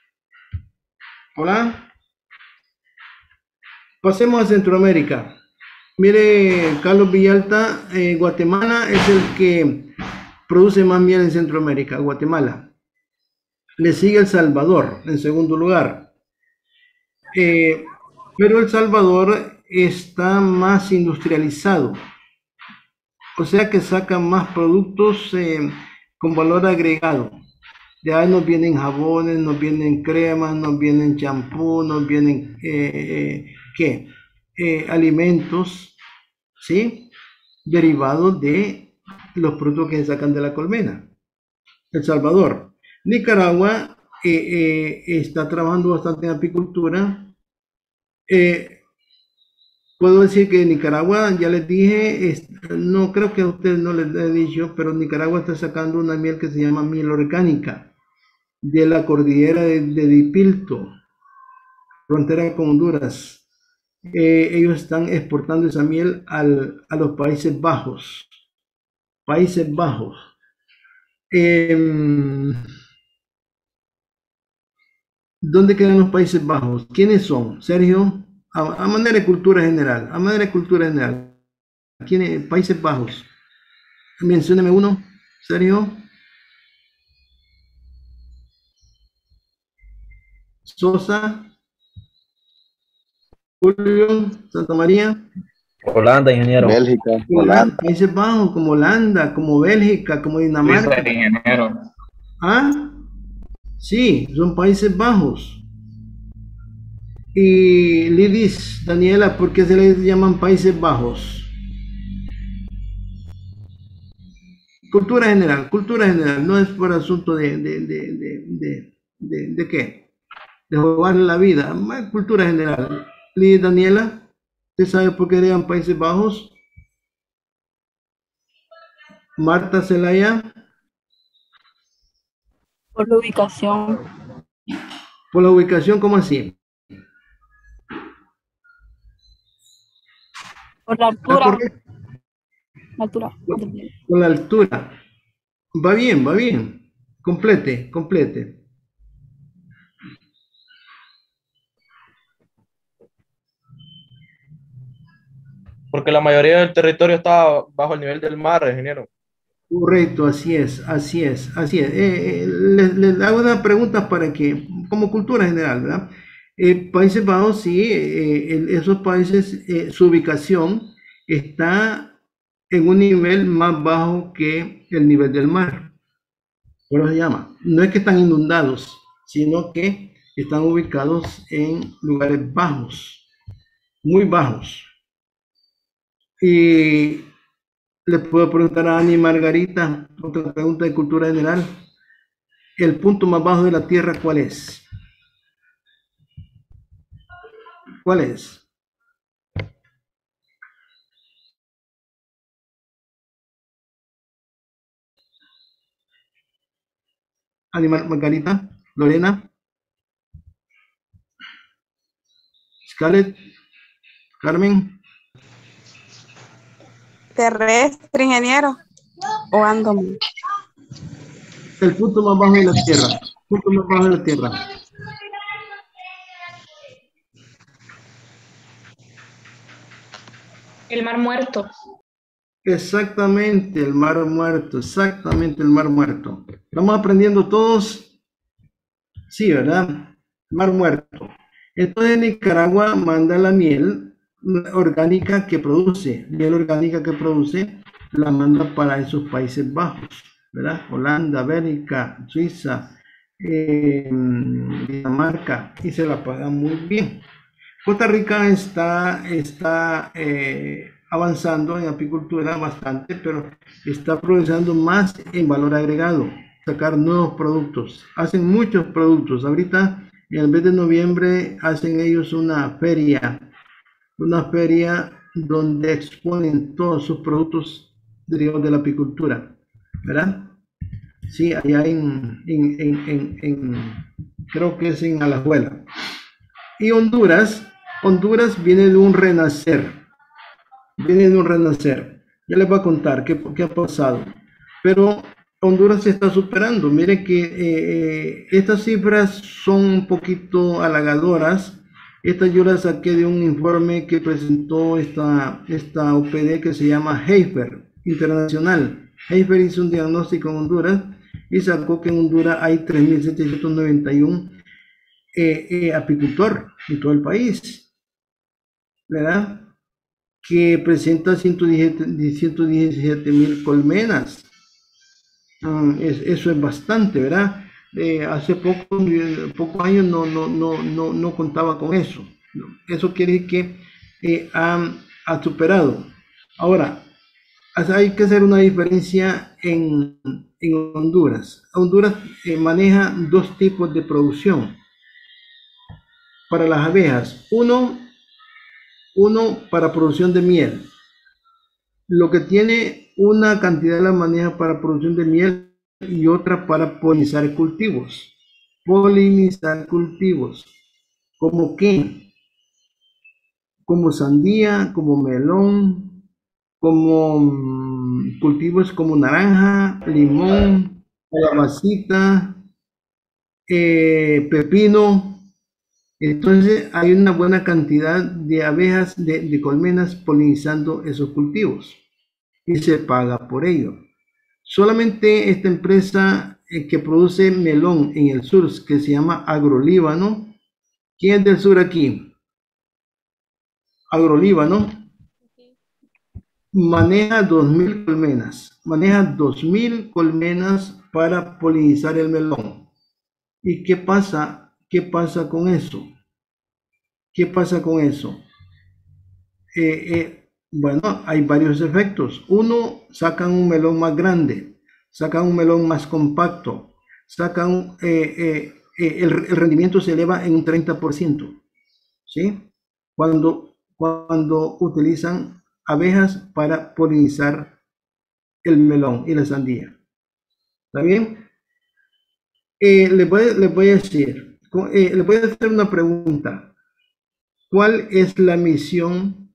Hola. Pasemos a Centroamérica. Mire, Carlos Villalta, eh, Guatemala es el que produce más miel en Centroamérica, Guatemala. Le sigue El Salvador en segundo lugar. Eh, pero El Salvador está más industrializado. O sea que saca más productos eh, con valor agregado. De ahí nos vienen jabones, nos vienen cremas, nos vienen champú, nos vienen eh, eh, ¿qué? Eh, alimentos, ¿sí? Derivados de los productos que se sacan de la colmena. El Salvador. Nicaragua eh, eh, está trabajando bastante en apicultura. Eh, puedo decir que Nicaragua, ya les dije, es, no creo que a ustedes no les he dicho, pero Nicaragua está sacando una miel que se llama miel orgánica de la cordillera de, de Dipilto, frontera con Honduras. Eh, ellos están exportando esa miel al, a los Países Bajos. Países Bajos. Eh, ¿Dónde quedan los Países Bajos? ¿Quiénes son? Sergio, a, a manera de cultura general, a manera de cultura general. ¿Quiénes? Países Bajos. Mencióneme uno, Sergio. Sosa, Julio, Santa María. Holanda, ingeniero. Bélgica, Holanda, Holanda. Países Bajos, como Holanda, como Bélgica, como Dinamarca. Suiza, ingeniero. Ah, sí, son Países Bajos. Y Lidis, Daniela, ¿por qué se les llaman Países Bajos? Cultura general, cultura general, no es por asunto de, de, de, de, de, de, de qué. De jugar la vida, más cultura general. Lidis, Daniela, ¿usted sabe por qué le llaman Países Bajos? Marta Zelaya. Por la ubicación. Por la ubicación, ¿cómo así? Por la altura. ¿Por qué? La altura. Por, por la altura. Va bien, va bien. Complete, complete. Porque la mayoría del territorio está bajo el nivel del mar, ingeniero. Correcto, así es, así es, así es. Eh, eh, les, les hago una pregunta para que, como cultura general, ¿verdad? Eh, Países Bajos, sí, eh, en esos países, eh, su ubicación está en un nivel más bajo que el nivel del mar. Por eso se llama. No es que están inundados, sino que están ubicados en lugares bajos, muy bajos. Y le puedo preguntar a Ani Margarita, otra pregunta de cultura general. ¿El punto más bajo de la Tierra cuál es? ¿Cuál es? Animal, Margarita, Lorena, Scarlett, Carmen. Terrestre, ingeniero. O ando. El punto más bajo de la tierra. El punto más bajo de la tierra. El Mar Muerto. Exactamente, el Mar Muerto. Exactamente, el Mar Muerto. ¿Estamos aprendiendo todos? Sí, ¿verdad? Mar Muerto. Entonces Nicaragua manda la miel orgánica que produce. Miel orgánica que produce la manda para esos Países Bajos, ¿verdad? Holanda, Bélgica, Suiza, eh, Dinamarca, y se la pagan muy bien. Costa Rica está, está eh, avanzando en apicultura bastante, pero está progresando más en valor agregado, sacar nuevos productos. Hacen muchos productos. Ahorita, en el mes de noviembre, hacen ellos una feria, una feria donde exponen todos sus productos derivados de la apicultura, ¿verdad? Sí, allá en, en, en, en, en creo que es en Alajuela. Y Honduras, Honduras viene de un renacer, viene de un renacer. Ya les voy a contar qué, qué ha pasado. Pero Honduras se está superando. Miren que eh, estas cifras son un poquito halagadoras. Estas yo las saqué de un informe que presentó esta, esta O P D que se llama Heifer Internacional. Heifer hizo un diagnóstico en Honduras y sacó que en Honduras hay tres mil setecientos noventa y uno eh, eh, apicultores en todo el país, ¿verdad? Que presenta ciento diecisiete mil colmenas. Um, es, eso es bastante, ¿verdad? Eh, hace poco, pocos años no, no, no, no, no contaba con eso. Eso quiere decir que eh, ha, ha superado. Ahora, hay que hacer una diferencia en, en Honduras. Honduras eh, maneja dos tipos de producción para las abejas. Uno, uno para producción de miel. Lo que tiene una cantidad la maneja para producción de miel y otra para polinizar cultivos. Polinizar cultivos. ¿Como qué? Como sandía, como melón, como um, cultivos como naranja, limón, calabacita, eh, pepino. Entonces hay una buena cantidad de abejas, de, de colmenas polinizando esos cultivos y se paga por ello. Solamente esta empresa eh, que produce melón en el sur, que se llama Agrolíbano. ¿Quién es del sur aquí? Agrolíbano. Maneja dos mil colmenas. Maneja dos mil colmenas para polinizar el melón. ¿Y qué pasa? ¿Qué pasa con eso? ¿Qué pasa con eso? Eh, eh, bueno, hay varios efectos. Uno, sacan un melón más grande, sacan un melón más compacto, sacan, eh, eh, eh, el, el rendimiento se eleva en un treinta por ciento, ¿sí? Cuando, cuando utilizan abejas para polinizar el melón y la sandía. ¿Está bien? Eh, les, voy, les voy a decir... Eh, le voy a hacer una pregunta. ¿Cuál es la misión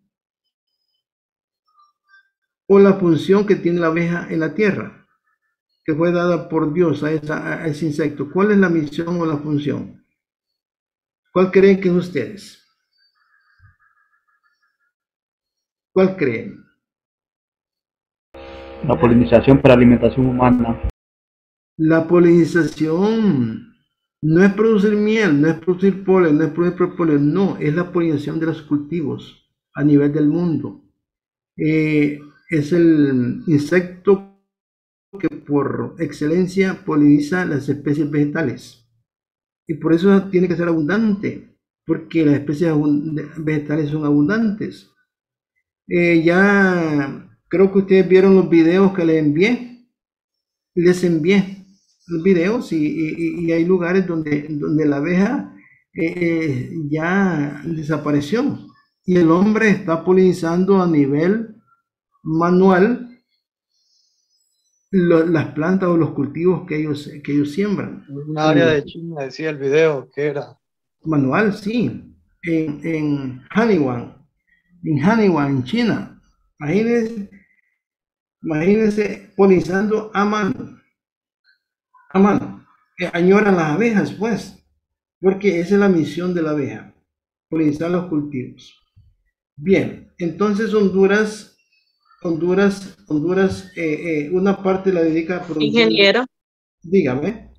o la función que tiene la abeja en la tierra? Que fue dada por Dios a, esa, a ese insecto. ¿Cuál es la misión o la función? ¿Cuál creen que es ustedes? ¿Cuál creen? La polinización para alimentación humana. La polinización no es producir miel, no es producir polen, no es producir propóleo, no, es la polinización de los cultivos a nivel del mundo. Eh, es el insecto que por excelencia poliniza las especies vegetales. Y por eso tiene que ser abundante, porque las especies vegetales son abundantes. Eh, ya creo que ustedes vieron los videos que les envié. Les envié los videos y, y, y hay lugares donde, donde la abeja eh, ya desapareció y el hombre está polinizando a nivel manual lo, las plantas o los cultivos que ellos, que ellos siembran. Un área de China, decía el video, que era. Manual, sí. En, en Haniwan, en Haniwan, en China. Imagínense, imagínense polinizando a mano. A mano. Eh, añoran las abejas, pues. Porque esa es la misión de la abeja. Polinizar los cultivos. Bien, entonces Honduras, Honduras, Honduras, eh, eh, una parte la dedica a producir. Ingeniero. Dígame.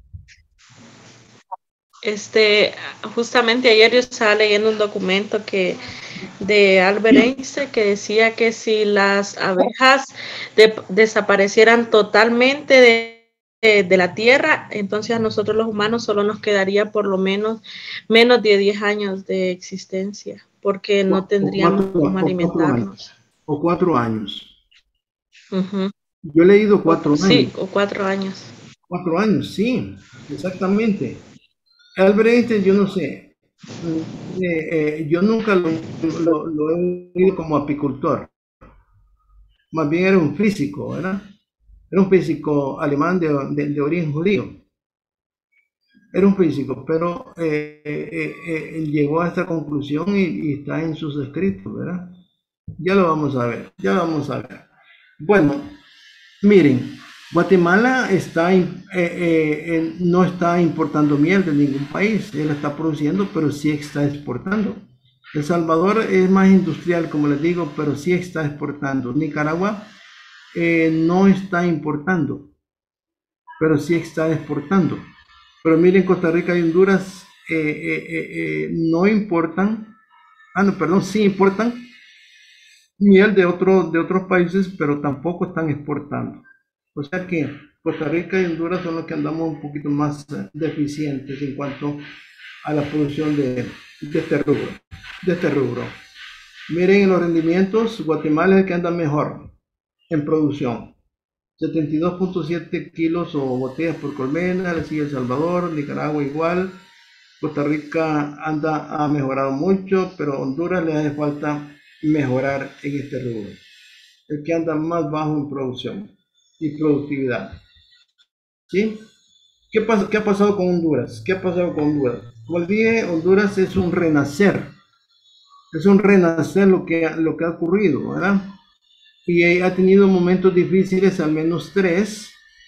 Este, justamente ayer yo estaba leyendo un documento que de Albert Einstein que decía que si las abejas de, desaparecieran totalmente de, de, de la Tierra, entonces a nosotros los humanos solo nos quedaría por lo menos menos de diez años de existencia, porque no tendríamos cuatro, cómo alimentarnos. O cuatro años. Uh-huh. Yo he leído cuatro años. Sí, o cuatro años. Cuatro años, sí, exactamente. Albert Einstein, yo no sé, eh, eh, yo nunca lo, lo, lo he oído como apicultor, más bien era un físico, ¿verdad? Era un físico alemán de, de, de origen judío, era un físico, pero eh, eh, eh, llegó a esta conclusión y, y está en sus escritos, ¿verdad? Ya lo vamos a ver, ya lo vamos a ver. Bueno, miren. Guatemala está, eh, eh, no está importando miel de ningún país, él está produciendo, pero sí está exportando. El Salvador es más industrial, como les digo, pero sí está exportando. Nicaragua eh, no está importando, pero sí está exportando. Pero miren, Costa Rica y Honduras eh, eh, eh, eh, no importan, ah, no, perdón, sí importan miel de, otro, de otros países, pero tampoco están exportando. O sea que Costa Rica y Honduras son los que andamos un poquito más deficientes en cuanto a la producción de, de, este, rubro, de este rubro. Miren los rendimientos, Guatemala es el que anda mejor en producción. setenta y dos punto siete kilos o botellas por colmena, le sigue El Salvador, Nicaragua igual. Costa Rica anda, ha mejorado mucho, pero Honduras le hace falta mejorar en este rubro. El que anda más bajo en producción y productividad. ¿Sí? ¿Qué, pasa, ¿Qué ha pasado con Honduras? ¿Qué ha pasado con Honduras? Como les dije, Honduras es un renacer. Es un renacer lo que, lo que ha ocurrido, ¿verdad? Y ha tenido momentos difíciles, al menos tres.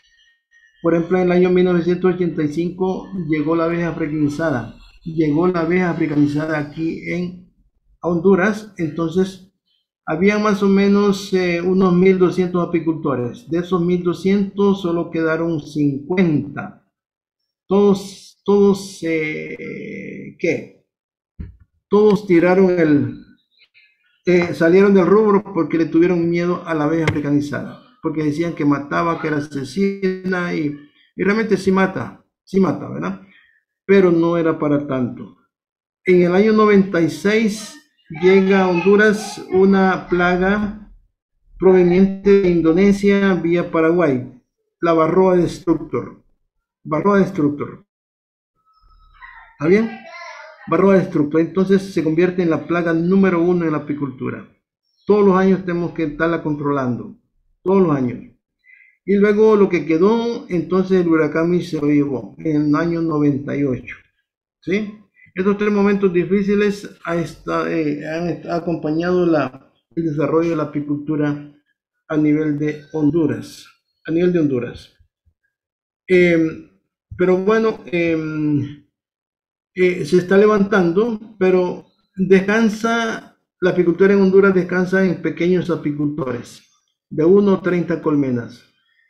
Por ejemplo, en el año mil novecientos ochenta y cinco llegó la abeja africanizada. Llegó la abeja africanizada aquí en Honduras. Entonces, había más o menos eh, unos mil doscientos apicultores. De esos mil doscientos solo quedaron cincuenta. Todos, todos, eh, ¿qué? Todos tiraron el... Eh, salieron del rubro porque le tuvieron miedo a la abeja africanizada. Porque decían que mataba, que era asesina y, y realmente sí mata, sí mata, ¿verdad? Pero no era para tanto. En el año noventa y seis... llega a Honduras una plaga proveniente de Indonesia vía Paraguay, la Varroa destructor. Varroa destructor. ¿Está bien? Varroa destructor. Entonces se convierte en la plaga número uno en la apicultura. Todos los años tenemos que estarla controlando. Todos los años. Y luego lo que quedó, entonces el huracán Mitch se lo llevó en el año noventa y ocho. ¿Sí? Estos tres momentos difíciles ha estado, eh, han acompañado la, el desarrollo de la apicultura a nivel de Honduras. A nivel de Honduras. Eh, pero bueno, eh, eh, se está levantando, pero descansa, la apicultura en Honduras descansa en pequeños apicultores, de uno a treinta colmenas.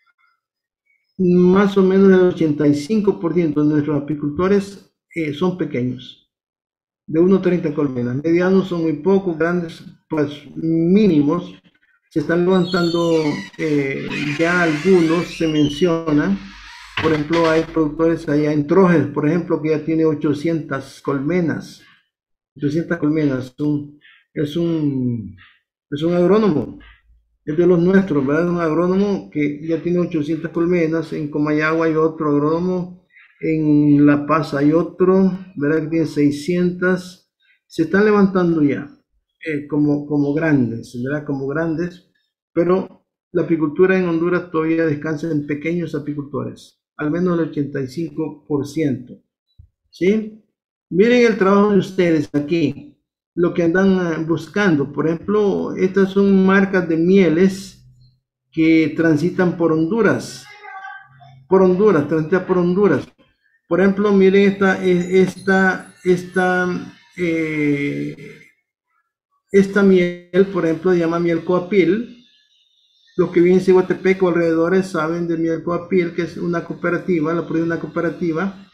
Más o menos el ochenta y cinco por ciento de nuestros apicultores Eh, son pequeños, de uno a treinta colmenas. Medianos son muy pocos, grandes pues mínimos. Se están levantando eh, ya algunos, se mencionan. Por ejemplo, hay productores allá en Trojes, por ejemplo, que ya tiene ochocientas colmenas. ochocientas colmenas. Un, es, un, es un agrónomo, es de los nuestros, ¿verdad? Un agrónomo que ya tiene ochocientas colmenas. En Comayagua hay otro agrónomo En La Paz hay otro, ¿verdad? Que tiene seiscientas. Se están levantando ya, eh, como, como grandes, ¿verdad? Como grandes, pero la apicultura en Honduras todavía descansa en pequeños apicultores, al menos el ochenta y cinco por ciento. ¿Sí? Miren el trabajo de ustedes aquí, lo que andan buscando. Por ejemplo, estas son marcas de mieles que transitan por Honduras. Por Honduras, transita por Honduras. Por ejemplo, miren esta, esta, esta, eh, esta miel, por ejemplo, se llama miel coapil. Los que viven en Ciguatepec o alrededores saben de miel coapil, que es una cooperativa, la produce una cooperativa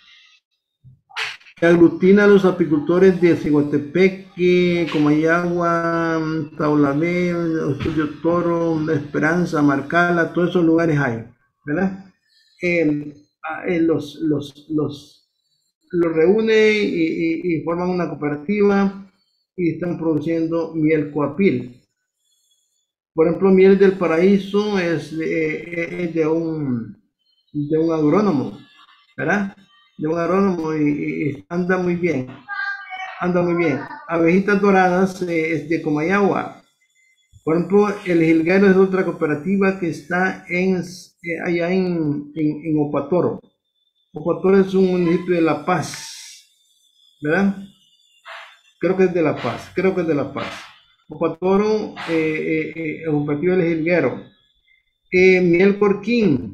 que aglutina a los apicultores de Ciguatepeque, Comayagua, Taulamé, Estudio Toro, Esperanza, Marcala, todos esos lugares hay, ¿verdad? Eh, eh, los, los, los, los reúne y, y, y forman una cooperativa y están produciendo miel coapil. Por ejemplo, miel del paraíso es de, es de, un, de un agrónomo, ¿verdad? De un agrónomo y, y anda muy bien, anda muy bien. Abejitas doradas eh, es de Comayagua. Por ejemplo, el Jilguero es otra cooperativa que está en, eh, allá en, en, en Opatoro. Opatoro es un municipio de La Paz, ¿verdad? Creo que es de La Paz, creo que es de La Paz. Opatoro, eh, eh, eh, el cooperativa del Jilguero. Eh, miel Corquín.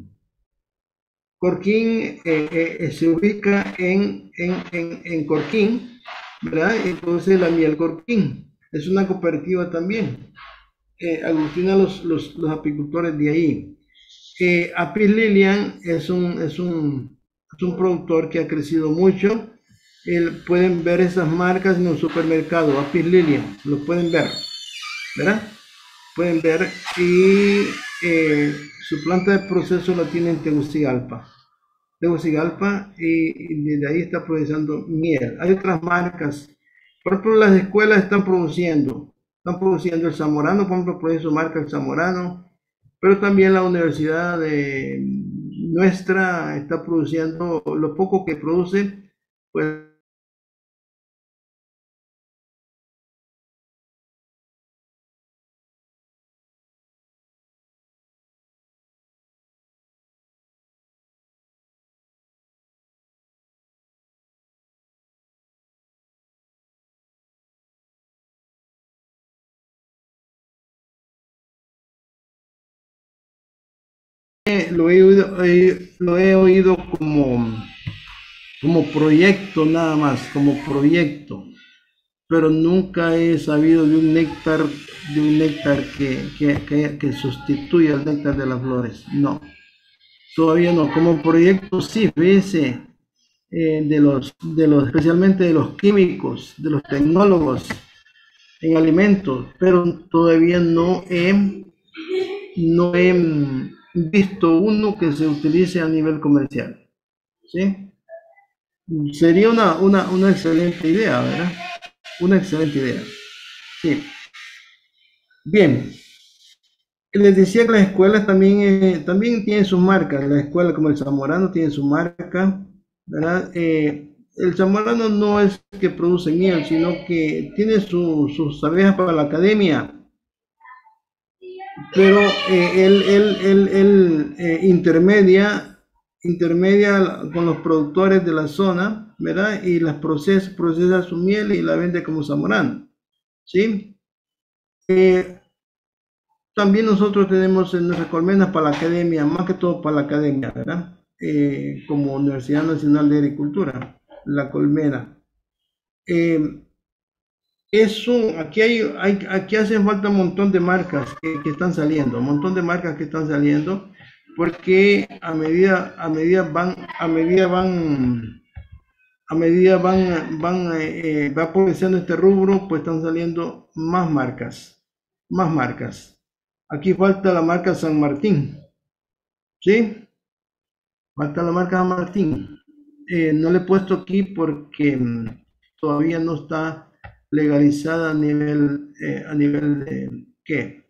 Corquín eh, eh, se ubica en, en, en, en Corquín, ¿verdad? Entonces la miel Corquín es una cooperativa también. Eh, aglutina los, los, los apicultores de ahí. Eh, Apis Lilian es un, es, un, es un productor que ha crecido mucho. El, pueden ver esas marcas en el supermercado, Apis Lilian, lo pueden ver, ¿verdad? Pueden ver y eh, su planta de proceso la tiene en Tegucigalpa. Tegucigalpa y, y desde ahí está produciendo miel. Hay otras marcas. Por ejemplo, las escuelas están produciendo. Están produciendo el Zamorano, por ejemplo, produce su marca el Zamorano. Pero también la universidad de nuestra está produciendo lo poco que produce, pues lo he oído, eh, lo he oído como, como proyecto nada más, como proyecto, pero nunca he sabido de un néctar, de un néctar que, que, que, que sustituya el néctar de las flores, no, todavía no, como proyecto sí, fíjese, eh, de los, de los, especialmente de los químicos, de los tecnólogos en alimentos, pero todavía no he, no he visto uno que se utilice a nivel comercial, ¿sí? Sería una, una, una excelente idea, ¿verdad? Una excelente idea, sí. Bien, les decía que las escuelas también, eh, también tienen sus marcas, la escuela como el Zamorano tiene su marca, ¿verdad? Eh, el Zamorano no es que produce miel, sino que tiene su, sus abejas para la academia, pero eh, él, él, él, él eh, intermedia, intermedia con los productores de la zona, ¿verdad? Y las procesa, procesa su miel y la vende como Zamorano, ¿sí? Eh, también nosotros tenemos en nuestras colmenas para la academia, más que todo para la academia, ¿verdad? Eh, como Universidad Nacional de Agricultura, la colmena. Eh, Eso, aquí hay, hay, aquí hacen falta un montón de marcas que, que están saliendo, un montón de marcas que están saliendo, porque a medida, a medida van, a medida van, a medida van, van, eh, va progresando este rubro, pues están saliendo más marcas, más marcas. Aquí falta la marca San Martín, ¿sí? Falta la marca San Martín. Eh, no le he puesto aquí porque mm, todavía no está legalizada a nivel, eh, a nivel de, ¿qué?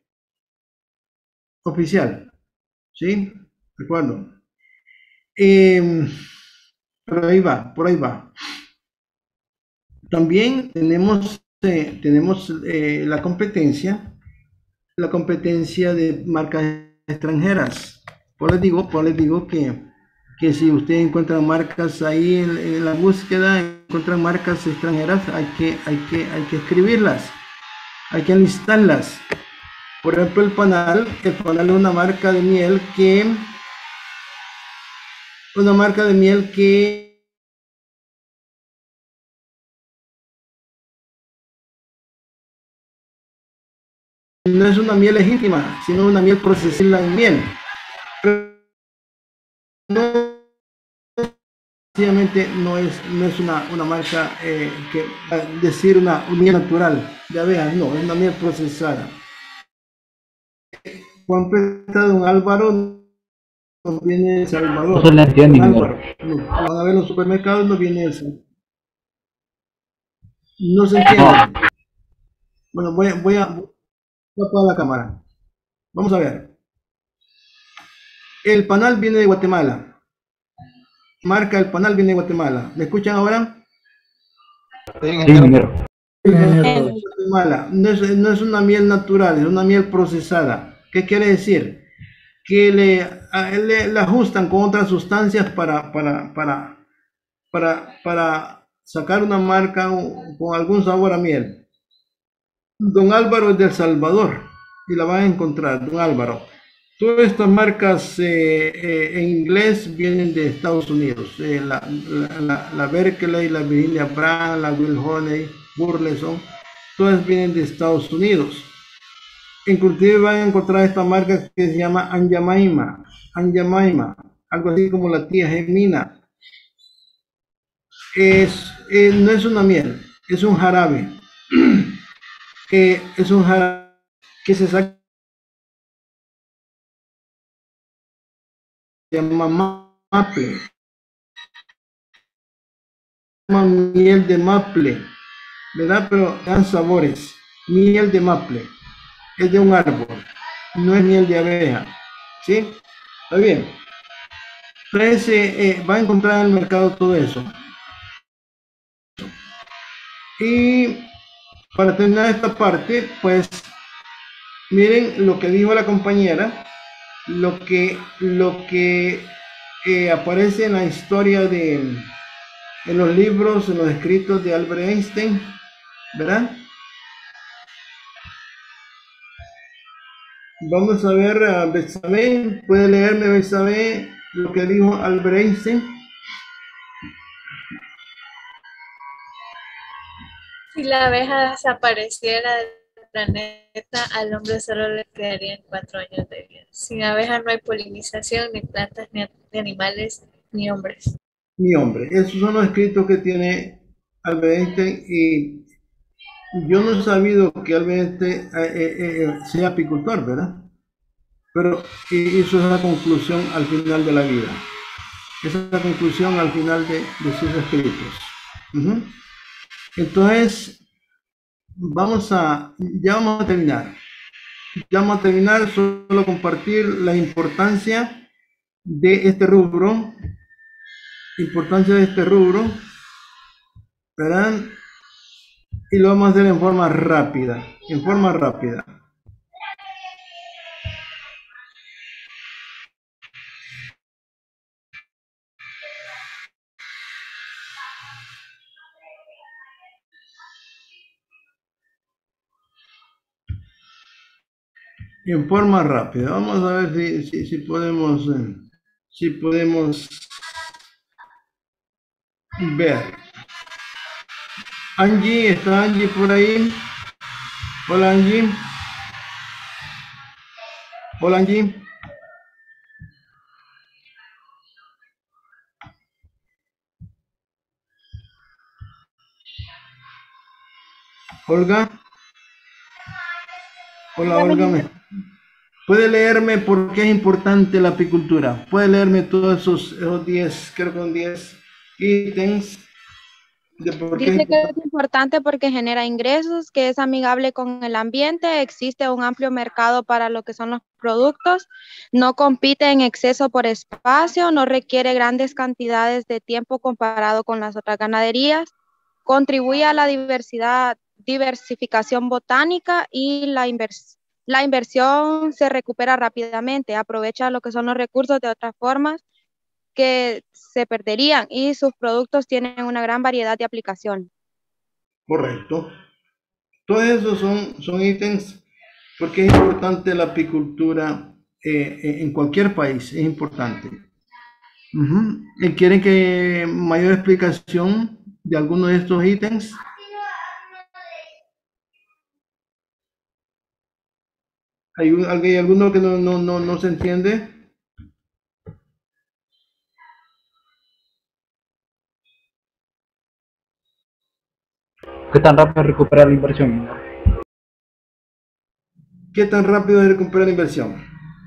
Oficial, ¿sí? Recuerdo. Eh, pero ahí va, por ahí va. También tenemos, eh, tenemos eh, la competencia, la competencia de marcas extranjeras. Por les digo, por les digo que, que si ustedes encuentran marcas ahí en, en la búsqueda, encuentran marcas extranjeras, hay que, hay que, hay que escribirlas, hay que enlistarlas. Por ejemplo, el panal, el panal es una marca de miel que, una marca de miel que no es una miel legítima, sino una miel procesada en miel. Pero no, sencillamente no es, no es una, una marca eh, que decir una, una miel natural de abejas, no, es una miel procesada. Juan Presta, don Álvaro, no viene de Salvador. No se le entiende, Álvaro, no, van a ver los supermercados, no viene eso. No se entiende. Bueno, voy, voy a... Voy a apagar la cámara. Vamos a ver. El panal viene de Guatemala. Marca el panal viene de Guatemala. ¿Me escuchan ahora? Sí, ingeniero. Guatemala. No es, no es una miel natural, es una miel procesada. ¿Qué quiere decir? Que le, a, le, le ajustan con otras sustancias para, para, para, para, para sacar una marca con algún sabor a miel. Don Álvaro es de El Salvador y la van a encontrar, don Álvaro. Todas estas marcas eh, eh, en inglés vienen de Estados Unidos. Eh, la, la, la, la Berkeley, la Virginia Brand, la Will Honey, Burleson, todas vienen de Estados Unidos. Inclusive van a encontrar esta marca que se llama Anyamaima, Anyamaima, algo así como la tía Gemina. Es, eh, no es una miel, es un jarabe. Que es un jarabe que se saca, se llama maple, se llama miel de maple, ¿verdad? Pero dan sabores. Miel de maple es de un árbol, no es miel de abeja, ¿sí? Está bien. Entonces eh, eh, va a encontrar en el mercado todo eso. Y para terminar esta parte, pues miren lo que dijo la compañera, lo que, lo que eh, aparece en la historia de, en los libros, en los escritos de Albert Einstein, ¿verdad? Vamos a ver a Betsabe, puede leerme Betsabe lo que dijo Albert Einstein. Si la abeja desapareciera del planeta, al hombre solo le quedarían cuatro años de vida. Sin abeja no hay polinización, ni plantas, ni animales, ni hombres. Ni hombre. Esos son los escritos que tiene Albert Einstein y yo no he sabido que Albert Einstein eh, eh, eh, sea apicultor, ¿verdad? Pero hizo esa conclusión al final de la vida. Esa es la conclusión al final de, de sus escritos. Uh-huh. Entonces, vamos a, ya vamos a terminar. Ya vamos a terminar, solo compartir la importancia de este rubro. Importancia de este rubro, ¿verdad? Y lo vamos a hacer en forma rápida, en forma rápida. En forma rápida. Vamos a ver si, si, si podemos, eh, si podemos ver. Angie, ¿está Angie por ahí? Hola Angie. Hola Angie. Olga. Hola Olga. ¿Me puede leerme por qué es importante la apicultura? ¿Puede leerme todos esos, esos diez, creo que son diez ítems ¿De por qué? Dice que es importante porque genera ingresos, que es amigable con el ambiente, existe un amplio mercado para lo que son los productos, no compite en exceso por espacio, no requiere grandes cantidades de tiempo comparado con las otras ganaderías, contribuye a la diversidad, diversificación botánica y la inversión. La inversión se recupera rápidamente, aprovecha lo que son los recursos de otras formas que se perderían y sus productos tienen una gran variedad de aplicación. Correcto. Todos esos son, son ítems porque es importante la apicultura eh, en cualquier país, es importante. Uh-huh. ¿Y quieren que mayor explicación de alguno de estos ítems? ¿Hay, un, ¿hay alguno que no, no, no, no se entiende? ¿Qué tan rápido es recuperar la inversión? ¿Qué tan rápido es recuperar la inversión?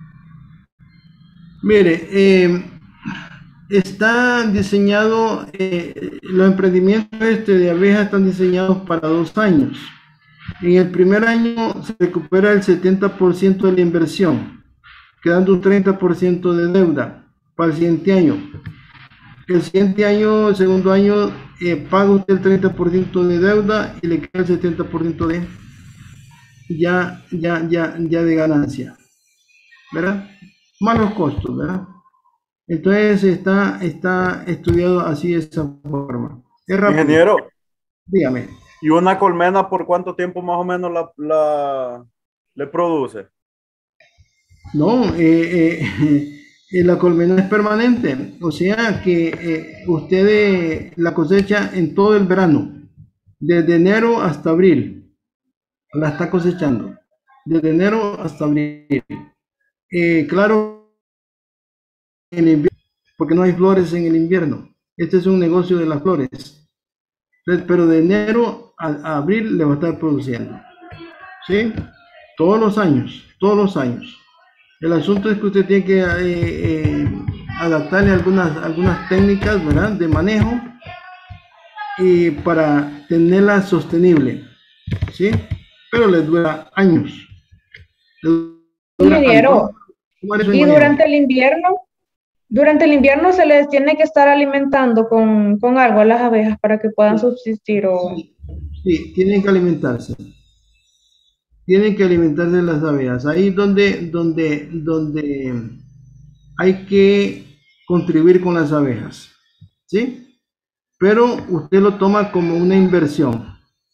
Mire, eh, está diseñado, eh, los emprendimientos este de abejas están diseñados para dos años. En el primer año se recupera el setenta por ciento de la inversión, quedando un treinta por ciento de deuda para el siguiente año. El siguiente año, el segundo año, eh, paga usted el treinta por ciento de deuda y le queda el setenta por ciento de ya, ya, ya, ya de ganancia, ¿verdad? Más los costos, ¿verdad? Entonces está, está estudiado así de esa forma. Es rápido. Ingeniero, dígame. ¿Y una colmena por cuánto tiempo más o menos la, la le produce? No, eh, eh, eh, la colmena es permanente, o sea que eh, usted eh, la cosecha en todo el verano, desde enero hasta abril, la está cosechando, desde enero hasta abril. Eh, claro, en el invierno, porque no hay flores en el invierno. Este es un negocio de las flores. Entonces, pero de enero a, a abril le va a estar produciendo. ¿Sí? Todos los años, todos los años. El asunto es que usted tiene que eh, eh, adaptarle algunas, algunas técnicas, ¿verdad?, de manejo y para tenerla sostenible. ¿Sí? Pero le dura años. Le dura Ingeniero, años. y durante el invierno, durante el invierno se les tiene que estar alimentando con, con algo a las abejas para que puedan subsistir o... Sí, tienen que alimentarse. Tienen que alimentarse las abejas. Ahí donde, donde, donde hay que contribuir con las abejas. ¿Sí? Pero usted lo toma como una inversión.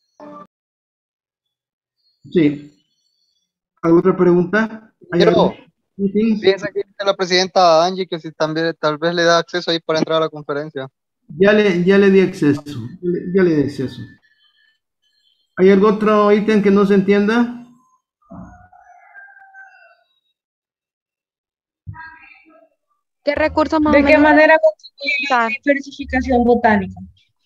Sí. ¿Alguna otra pregunta? Pero, piensa que dice la presidenta Angie que si también tal vez le da acceso ahí para entrar a la conferencia. Ya le, ya le di acceso. Ya le di acceso. ¿Hay algún otro ítem que no se entienda? ¿Qué recursos más ¿De qué manera contribuye la diversificación botánica?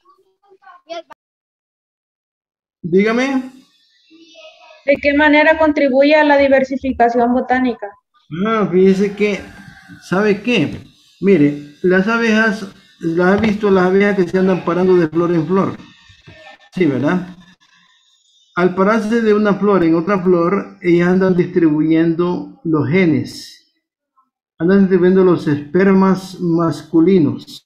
Dígame. ¿De qué manera contribuye a la diversificación botánica? Ah, fíjese que, ¿sabe qué? Mire, las abejas, las ha visto las abejas que se andan parando de flor en flor. Sí, ¿verdad? Al pararse de una flor en otra flor, ellas andan distribuyendo los genes. Andan distribuyendo los espermas masculinos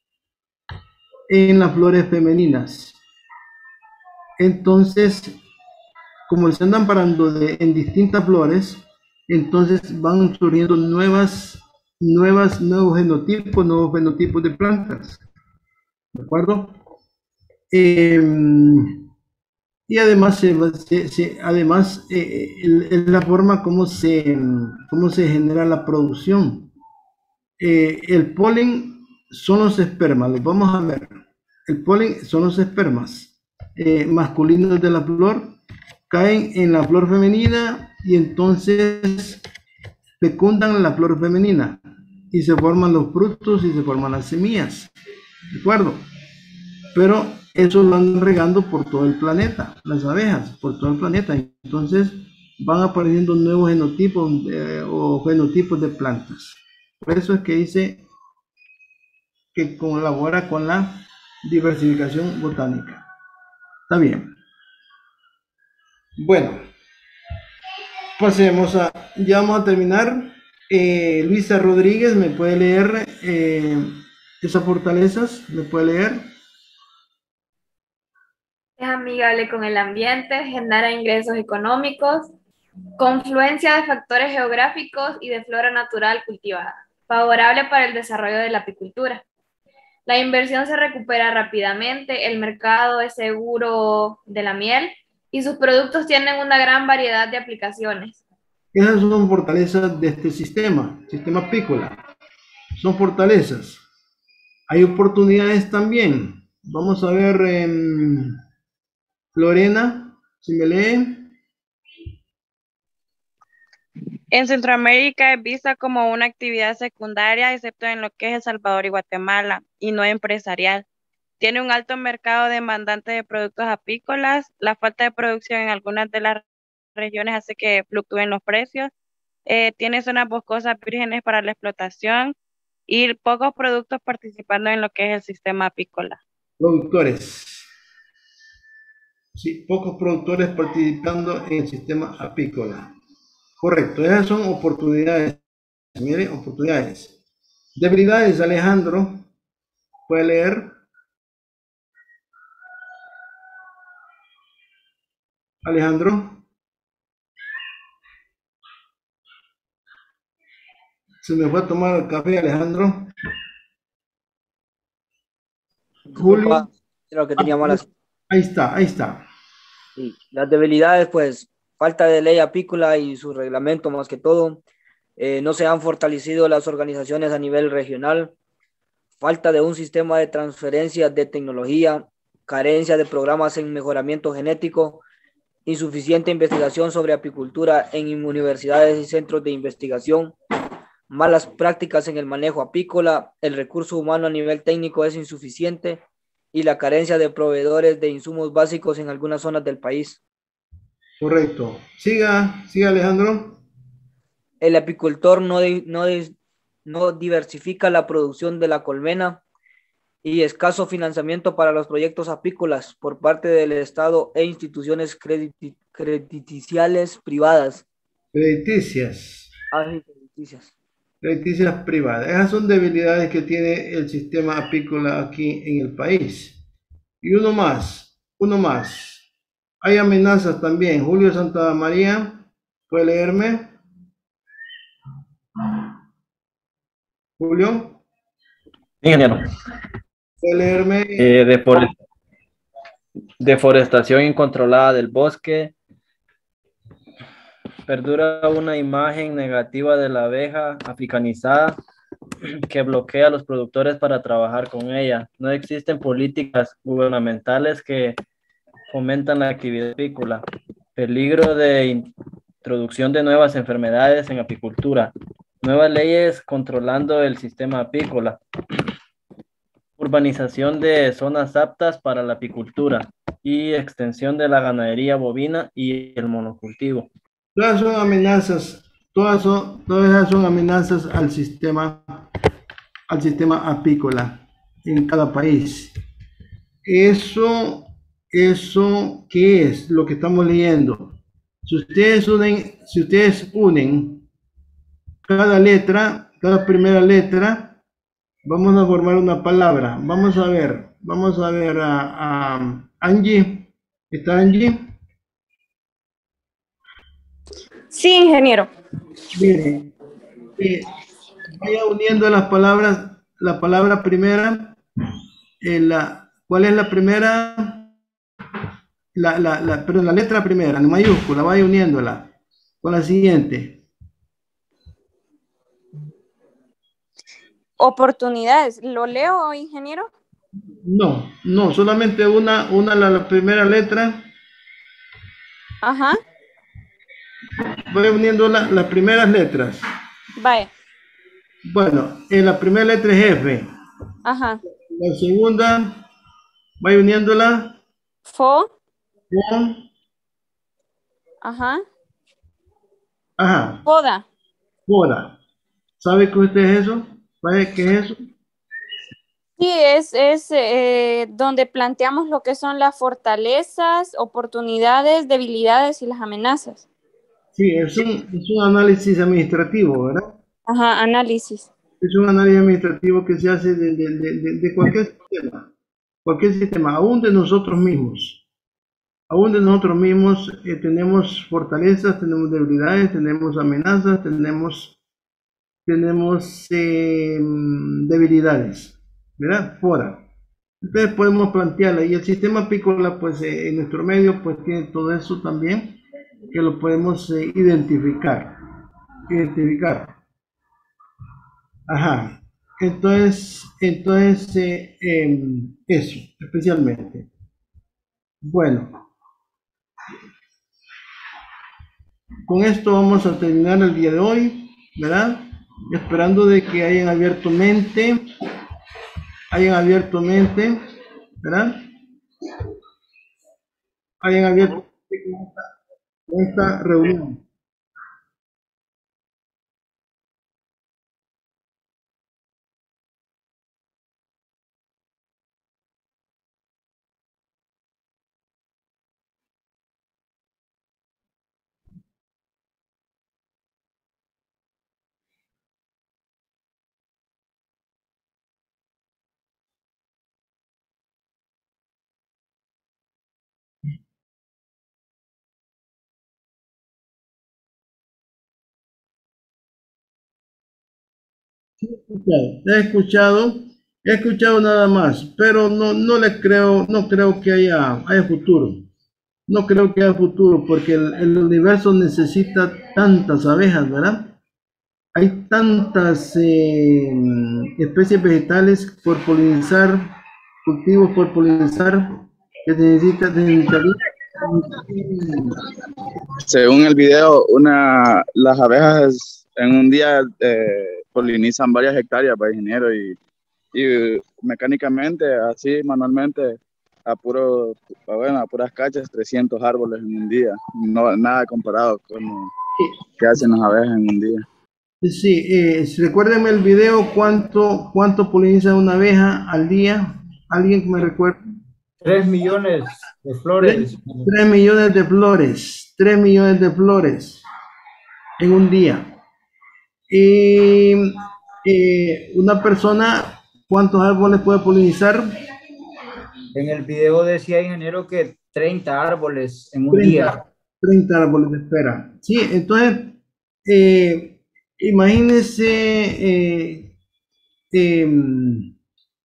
en las flores femeninas. Entonces, como se andan parando de, en distintas flores, entonces van surgiendo nuevas, nuevas, nuevos genotipos, nuevos fenotipos de plantas. ¿De acuerdo? Eh, y además, se, se, además eh, es la forma como se, cómo se genera la producción. Eh, el polen son los espermas, los vamos a ver. El polen son los espermas eh, masculinos de la flor, caen en la flor femenina y entonces fecundan la flor femenina y se forman los frutos y se forman las semillas. ¿De acuerdo? Pero eso lo andan regando por todo el planeta, las abejas, por todo el planeta. Entonces van apareciendo nuevos genotipos eh, o fenotipos de plantas. Por eso es que dice que colabora con la diversificación botánica. Está bien. Bueno, pasemos a, ya vamos a terminar. Eh, Luisa Rodríguez, ¿me puede leer eh, esas fortalezas? ¿Me puede leer? Es amigable con el ambiente, genera ingresos económicos, confluencia de factores geográficos y de flora natural cultivada, favorable para el desarrollo de la apicultura. La inversión se recupera rápidamente, el mercado es seguro de la miel y sus productos tienen una gran variedad de aplicaciones. Esas son fortalezas de este sistema, sistema apícola. Son fortalezas. Hay oportunidades también. Vamos a ver, eh, Lorena, si me lee. En Centroamérica es vista como una actividad secundaria, excepto en lo que es El Salvador y Guatemala, y no empresarial. Tiene un alto mercado demandante de productos apícolas. La falta de producción en algunas de las regiones hace que fluctúen los precios. Eh, tiene zonas boscosas vírgenes para la explotación y pocos productos participando en lo que es el sistema apícola. Productores. Sí, pocos productores participando en el sistema apícola. Correcto, esas son oportunidades. Mire, oportunidades. Debilidades, Alejandro. ¿Puede leer? Alejandro. Se me fue a tomar el café, Alejandro. Julio. Creo que tenía malas. Ahí está, ahí está. Sí, las debilidades, pues, falta de ley apícola y su reglamento más que todo. Eh, no se han fortalecido las organizaciones a nivel regional. Falta de un sistema de transferencia de tecnología. Carencia de programas en mejoramiento genético. Insuficiente investigación sobre apicultura en universidades y centros de investigación. Malas prácticas en el manejo apícola. El recurso humano a nivel técnico es insuficiente. Y la carencia de proveedores de insumos básicos en algunas zonas del país. Correcto. Siga, siga Alejandro. El apicultor no, no, no diversifica la producción de la colmena y escaso financiamiento para los proyectos apícolas por parte del Estado e instituciones crediti crediticiales privadas. Crediticias. Ah, sí, crediticias. Crediticias privadas. Esas son debilidades que tiene el sistema apícola aquí en el país. Y uno más, uno más. Hay amenazas también. Julio Santa María, ¿puede leerme? Julio. Ingeniero. ¿Puede leerme? Eh, deforest deforestación incontrolada del bosque. Perdura una imagen negativa de la abeja africanizada que bloquea a los productores para trabajar con ella. No existen políticas gubernamentales que fomentan la actividad apícola. Peligro de introducción de nuevas enfermedades en apicultura. Nuevas leyes controlando el sistema apícola. Urbanización de zonas aptas para la apicultura y extensión de la ganadería bovina y el monocultivo. Todas son amenazas, todas son, todas esas son amenazas al sistema, al sistema apícola en cada país. Eso, eso, ¿qué es lo que estamos leyendo? Si ustedes unen, si ustedes unen cada letra, cada primera letra, vamos a formar una palabra. Vamos a ver, vamos a ver a, a Angie. ¿Está Angie? Sí, ingeniero. Mire, eh, vaya uniendo las palabras, la palabra primera, eh, la, ¿cuál es la primera? La, la, la, perdón, la letra primera, en mayúscula, vaya uniéndola con la siguiente. Oportunidades. ¿Lo leo, ingeniero? No, no, solamente una, una la, la primera letra. Ajá. Voy uniendo la, las primeras letras. Vaya. Bueno, en la primera letra es F. Ajá. La segunda, vaya uniéndola. Fo. Fo. Ajá. Ajá. Foda. Foda. ¿Sabe qué usted es eso? ¿Sabe qué es eso? Sí, es, es eh, donde planteamos lo que son las fortalezas, oportunidades, debilidades y las amenazas. Sí, es un, es un análisis administrativo, ¿verdad? Ajá, análisis. Es un análisis administrativo que se hace de, de, de, de- de cualquier sistema, cualquier sistema, aún de nosotros mismos. Aún de nosotros mismos eh, tenemos fortalezas, tenemos debilidades, tenemos amenazas, tenemos, tenemos eh, debilidades, ¿verdad? Fuera. Entonces podemos plantearla y el sistema apícola, pues eh, en nuestro medio, pues tiene todo eso también, que lo podemos eh, identificar. Identificar. Ajá. Entonces, entonces eh, em, eso, especialmente. Bueno, con esto vamos a terminar el día de hoy, ¿verdad? Esperando de que hayan abierto mente, hayan abierto mente, ¿verdad? Hayan abierto mente con esta, con esta reunión. He escuchado, he escuchado nada más, pero no, no le creo, no creo que haya, haya futuro. No creo que haya futuro porque el, el universo necesita tantas abejas, ¿verdad? Hay tantas eh, especies vegetales por polinizar, cultivos por polinizar, que necesita, necesitaría- Según el video, una, las abejas en un día eh, polinizan varias hectáreas para ingeniero y, y mecánicamente, así manualmente, a, puro, a, bueno, a puras cachas, trescientos árboles en un día. No, nada comparado con lo que hacen las abejas en un día. Sí, eh, recuérdenme el video, cuánto, cuánto poliniza una abeja al día. ¿Alguien que me recuerde? Tres millones de flores. Tres millones de flores, tres millones de flores en un día. Y eh, una persona, ¿cuántos árboles puede polinizar? En el video decía ingeniero que treinta árboles en un treinta, día. treinta árboles de espera. Sí, entonces, eh, imagínense eh, em,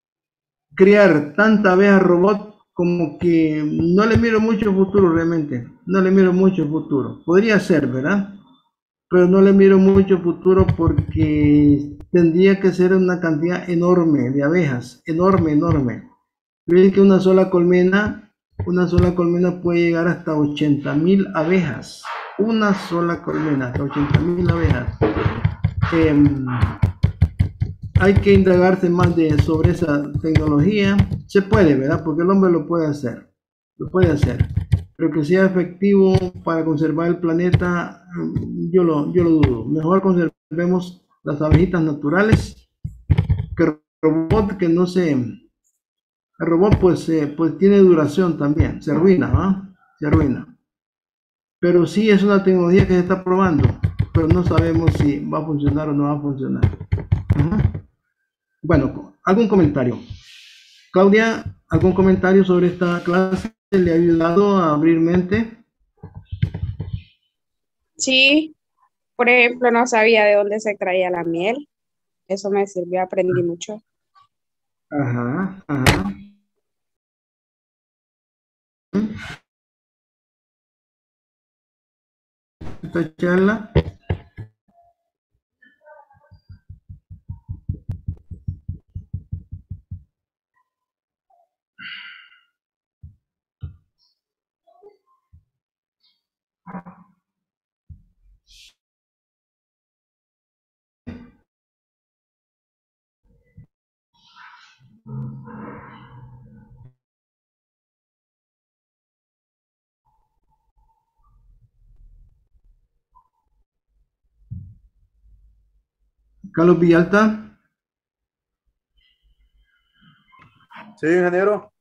crear tanta abeja robot como que no le miro mucho futuro realmente. No le miro mucho futuro. Podría ser, ¿verdad? Pero no le miro mucho futuro porque tendría que ser una cantidad enorme de abejas. Enorme, enorme. Ven que una sola colmena, una sola colmena puede llegar hasta ochenta mil abejas. Una sola colmena, hasta ochenta mil abejas. Em, hay que indagarse más de, sobre esa tecnología. Se puede, ¿verdad? Porque el hombre lo puede hacer. Lo puede hacer. Pero que sea efectivo para conservar el planeta, yo lo, yo lo dudo. Mejor conservemos las abejitas naturales que el robot que no se... El robot pues, eh, pues tiene duración también, se arruina, ¿va? Se arruina. Pero sí es una tecnología que se está probando, pero no sabemos si va a funcionar o no va a funcionar. Ajá. Bueno, ¿algún comentario? Claudia, ¿algún comentario sobre esta clase? ¿Le ha ayudado a abrir mente? Sí, por ejemplo, no sabía de dónde se traía la miel. Eso me sirvió, aprendí mucho. Ajá, ajá. Esta charla. Carlos Villalta. Sí, ingeniero.